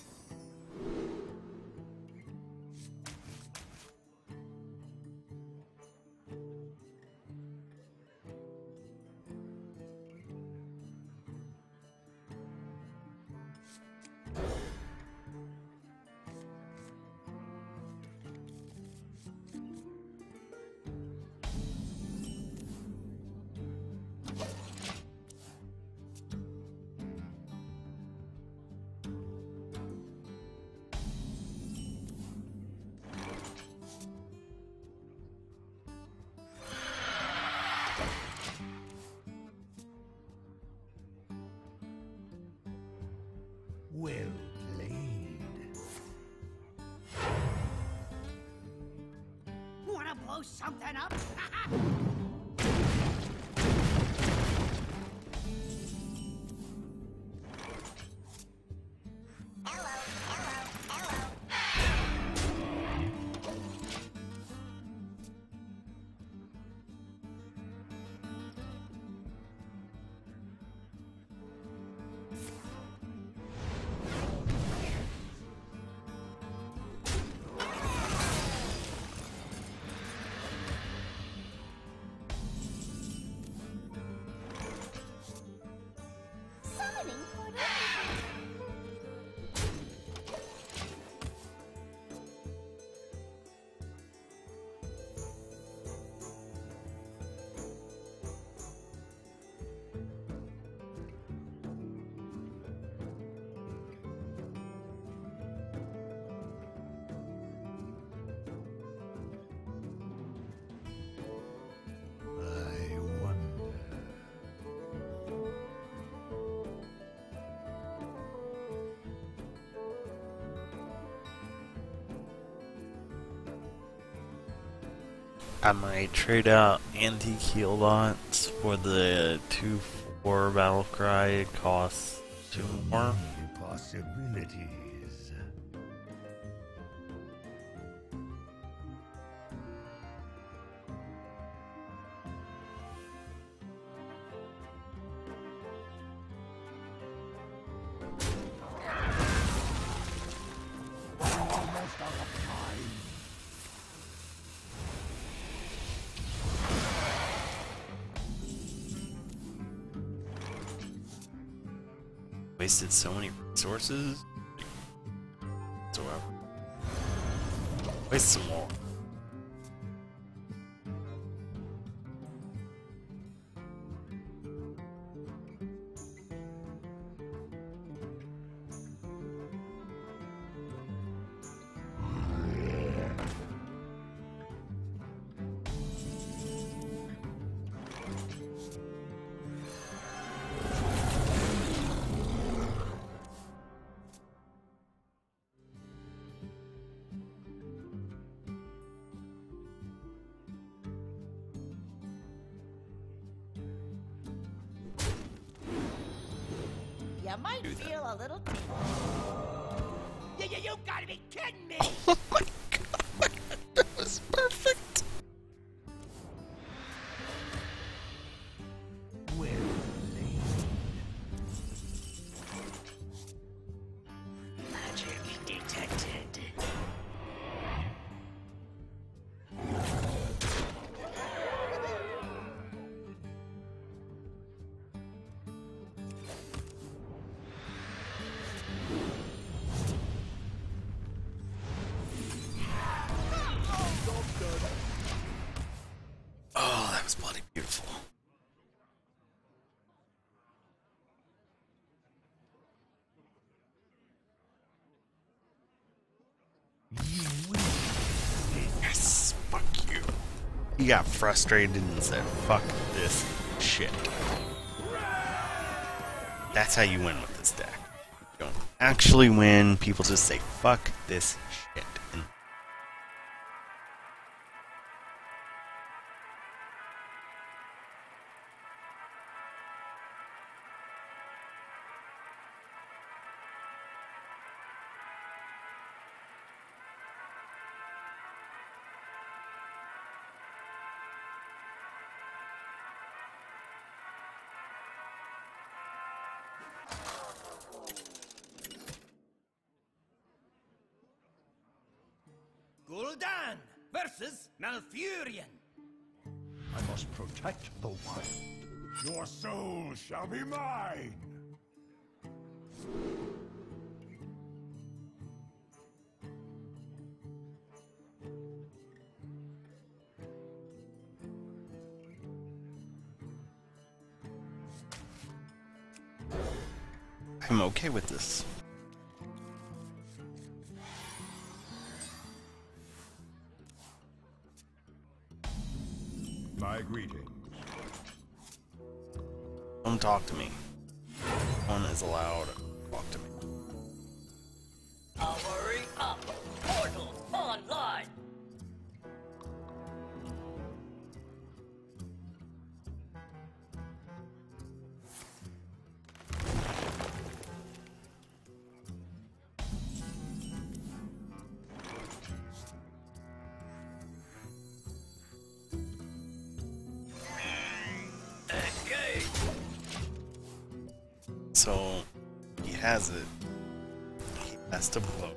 Well played. Wanna blow something up? I might trade out anti-heal bots for the two four battle cry. It costs two more. Possibilities. Wasted so many resources. Whatsoever. Waste some more. You might feel a little tingle. You, you, you gotta be kidding me! Oh my god, that was perfect. Well played. Magic detected. Oh, that was bloody beautiful. Yes, fuck you. He got frustrated and said, fuck this shit. That's how you win with this deck. You don't actually win, people just say, fuck this shit. And Gul'dan versus Malfurion. I must protect the wild. Your soul shall be mine. I'm okay with this. My greetings. Don't talk to me. No one is allowed to talk to me. Hurry up! Portals online! So, he has it. He has to blow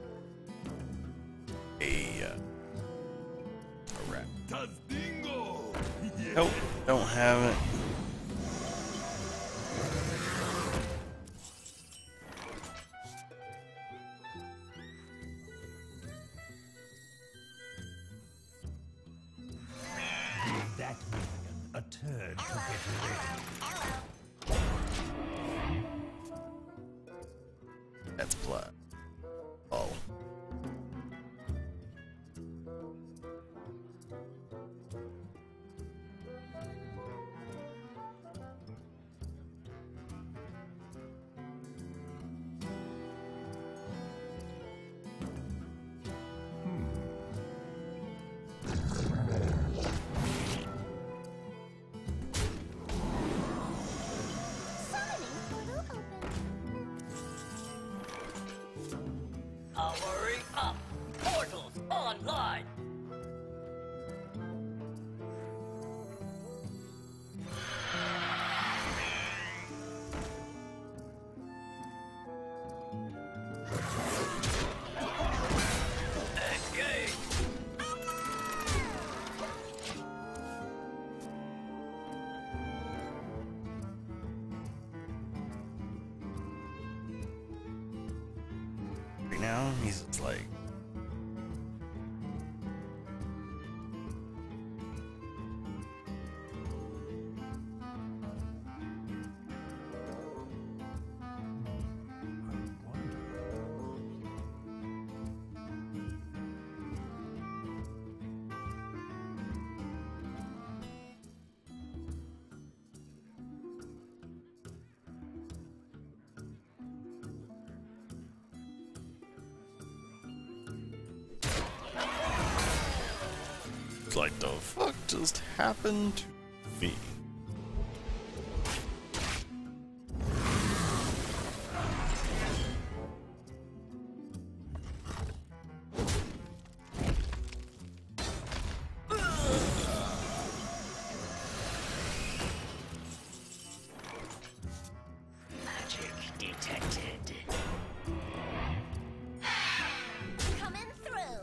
a, uh, a rat. Nope, don't have it. That minion a turd to get ready. That's blood. Oh. know, he's just like, it's like the fuck just happened to me? Magic detected. Coming through.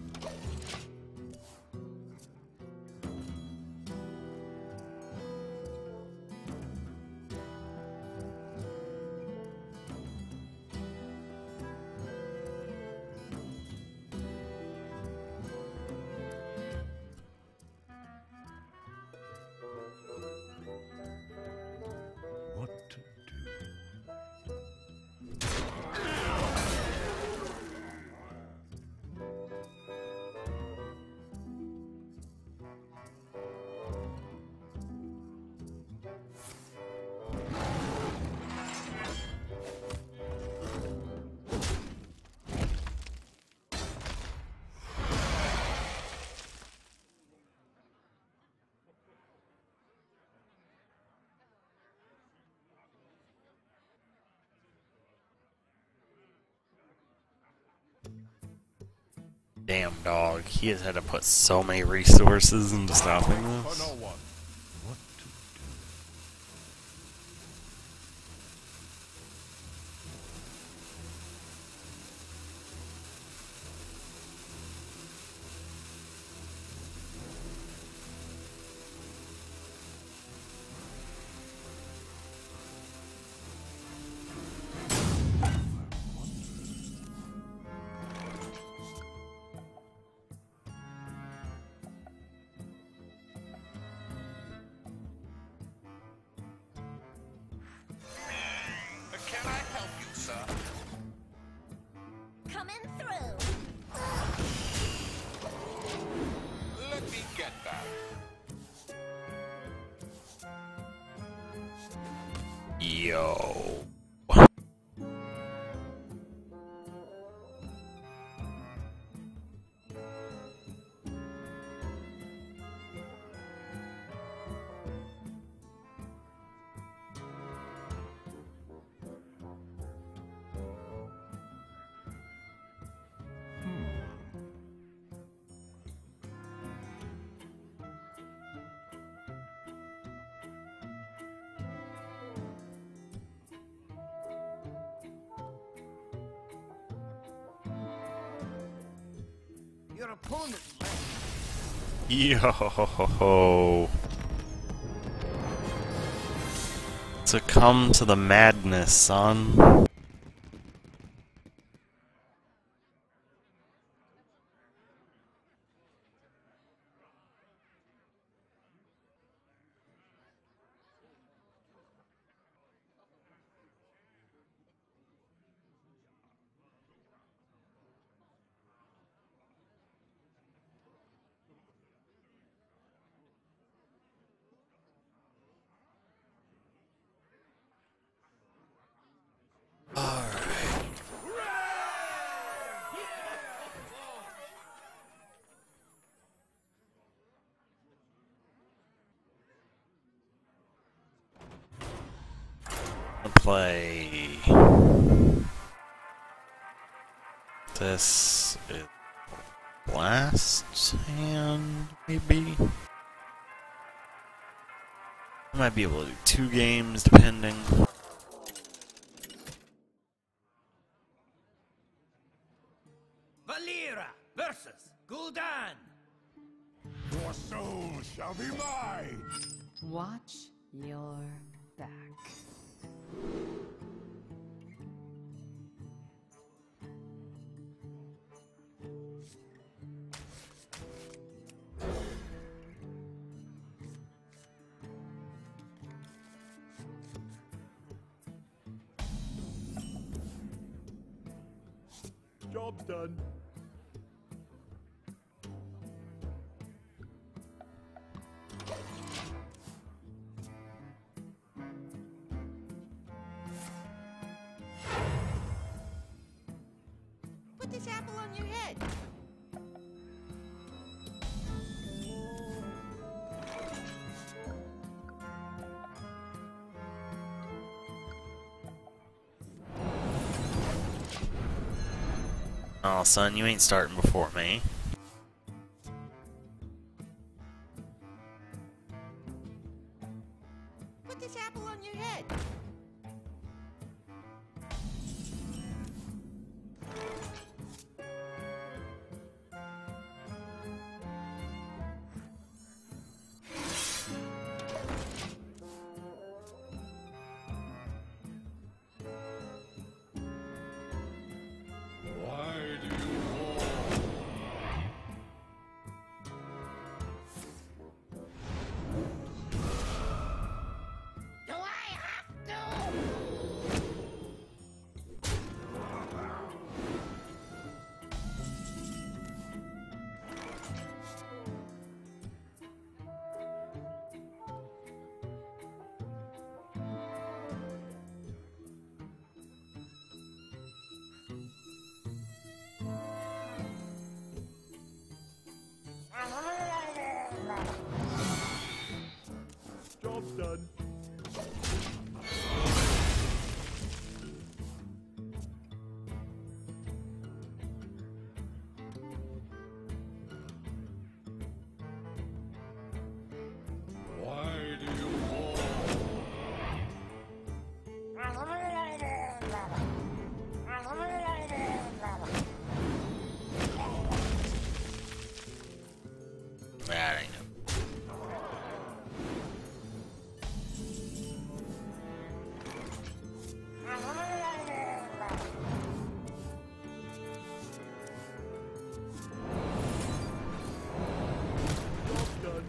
What to do? Damn dog, he has had to put so many resources into stopping For this. no one. What to do? Can I help you, sir? Coming through. Let me get that. Yo. Your opponent. Yo. Succumb to the madness, son. Play this is last hand, maybe. I might be able to do two games depending. Valera versus Gul'dan. Your soul shall be mine! Watch your back. Job's done. Put this apple on your head. Oh, son, you ain't starting before me. Put this apple on your head. Job's done. Why do you war? That ain't it. Job's done.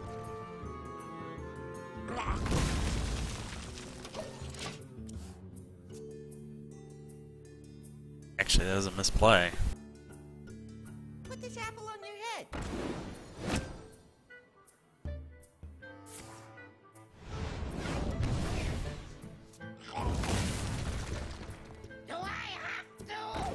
Actually, that was a misplay. Put this apple on your head. Do I have to?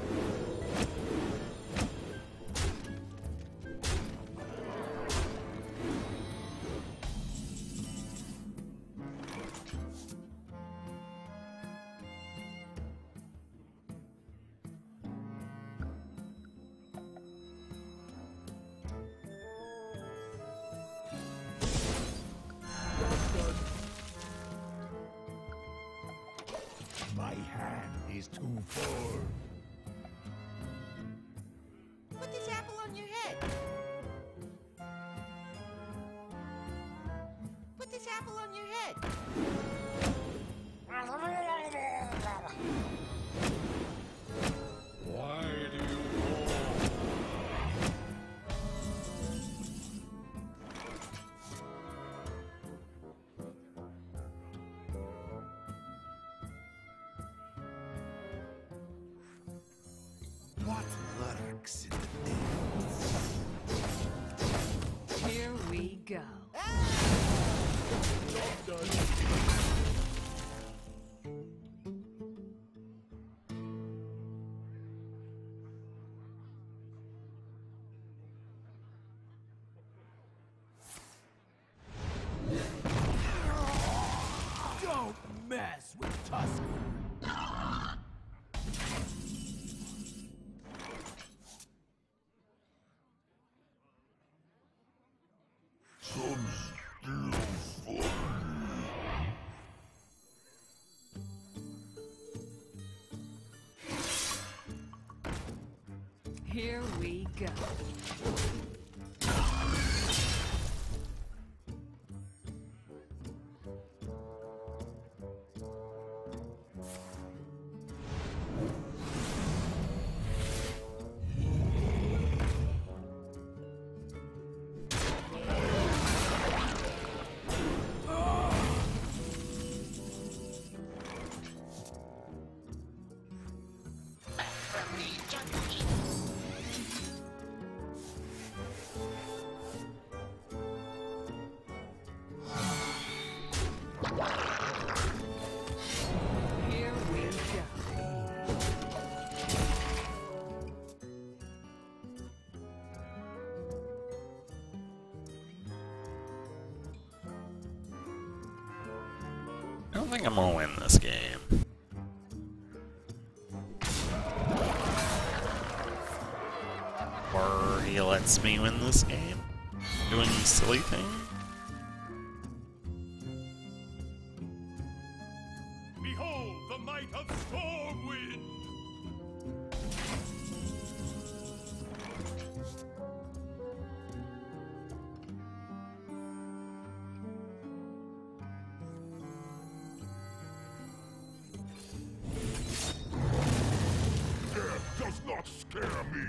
My hand is too full. Put this apple on your head. Put this apple on your head. Why do you war? What lurks in the depths? Here we go. Job's done. Don't mess with Tusker. Some still funny. Here we go. From me, junkie. don't think I'm gonna win this game. Or he lets me win this game? Doing silly things? Behold the might of Stormwind! Death does not scare me!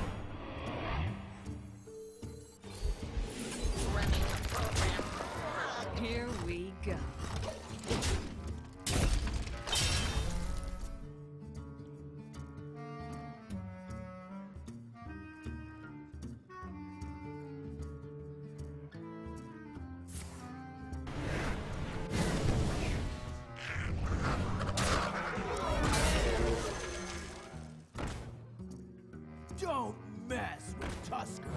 Here we go. Don't mess with Tusker.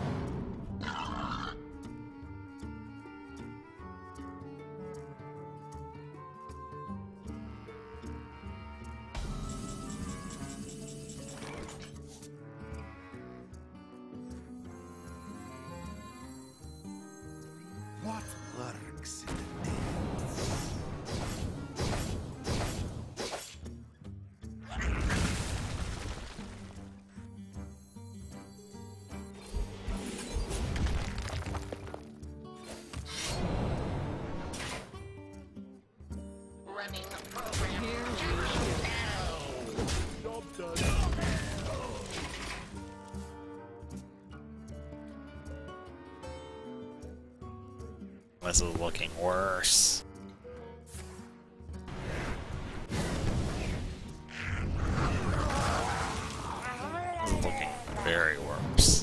What lurks in the depths? Running the program. Here we go. Job done. This is looking worse. This is looking very worse.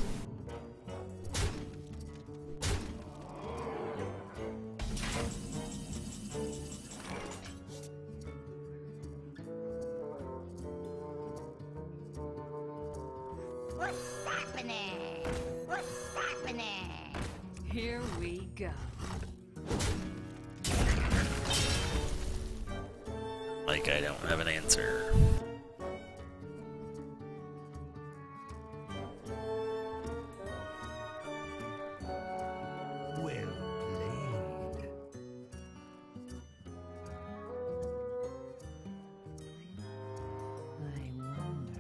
What's happening? What's happening? Here we go. Like I don't have an answer. Well played. I wonder.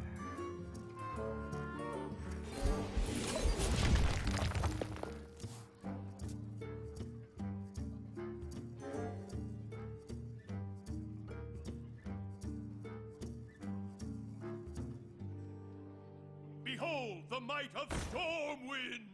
Behold the might of Stormwind!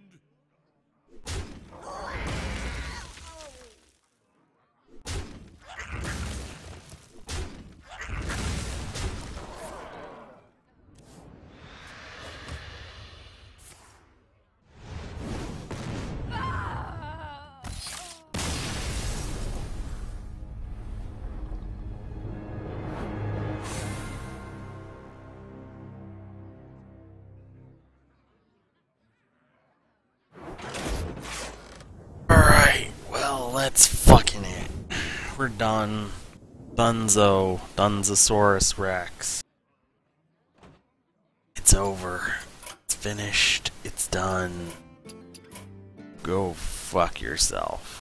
Alright, well, that's fucking it. We're done. Dunzo. Dunzosaurus Rex. It's over. It's finished. It's done. Go fuck yourself.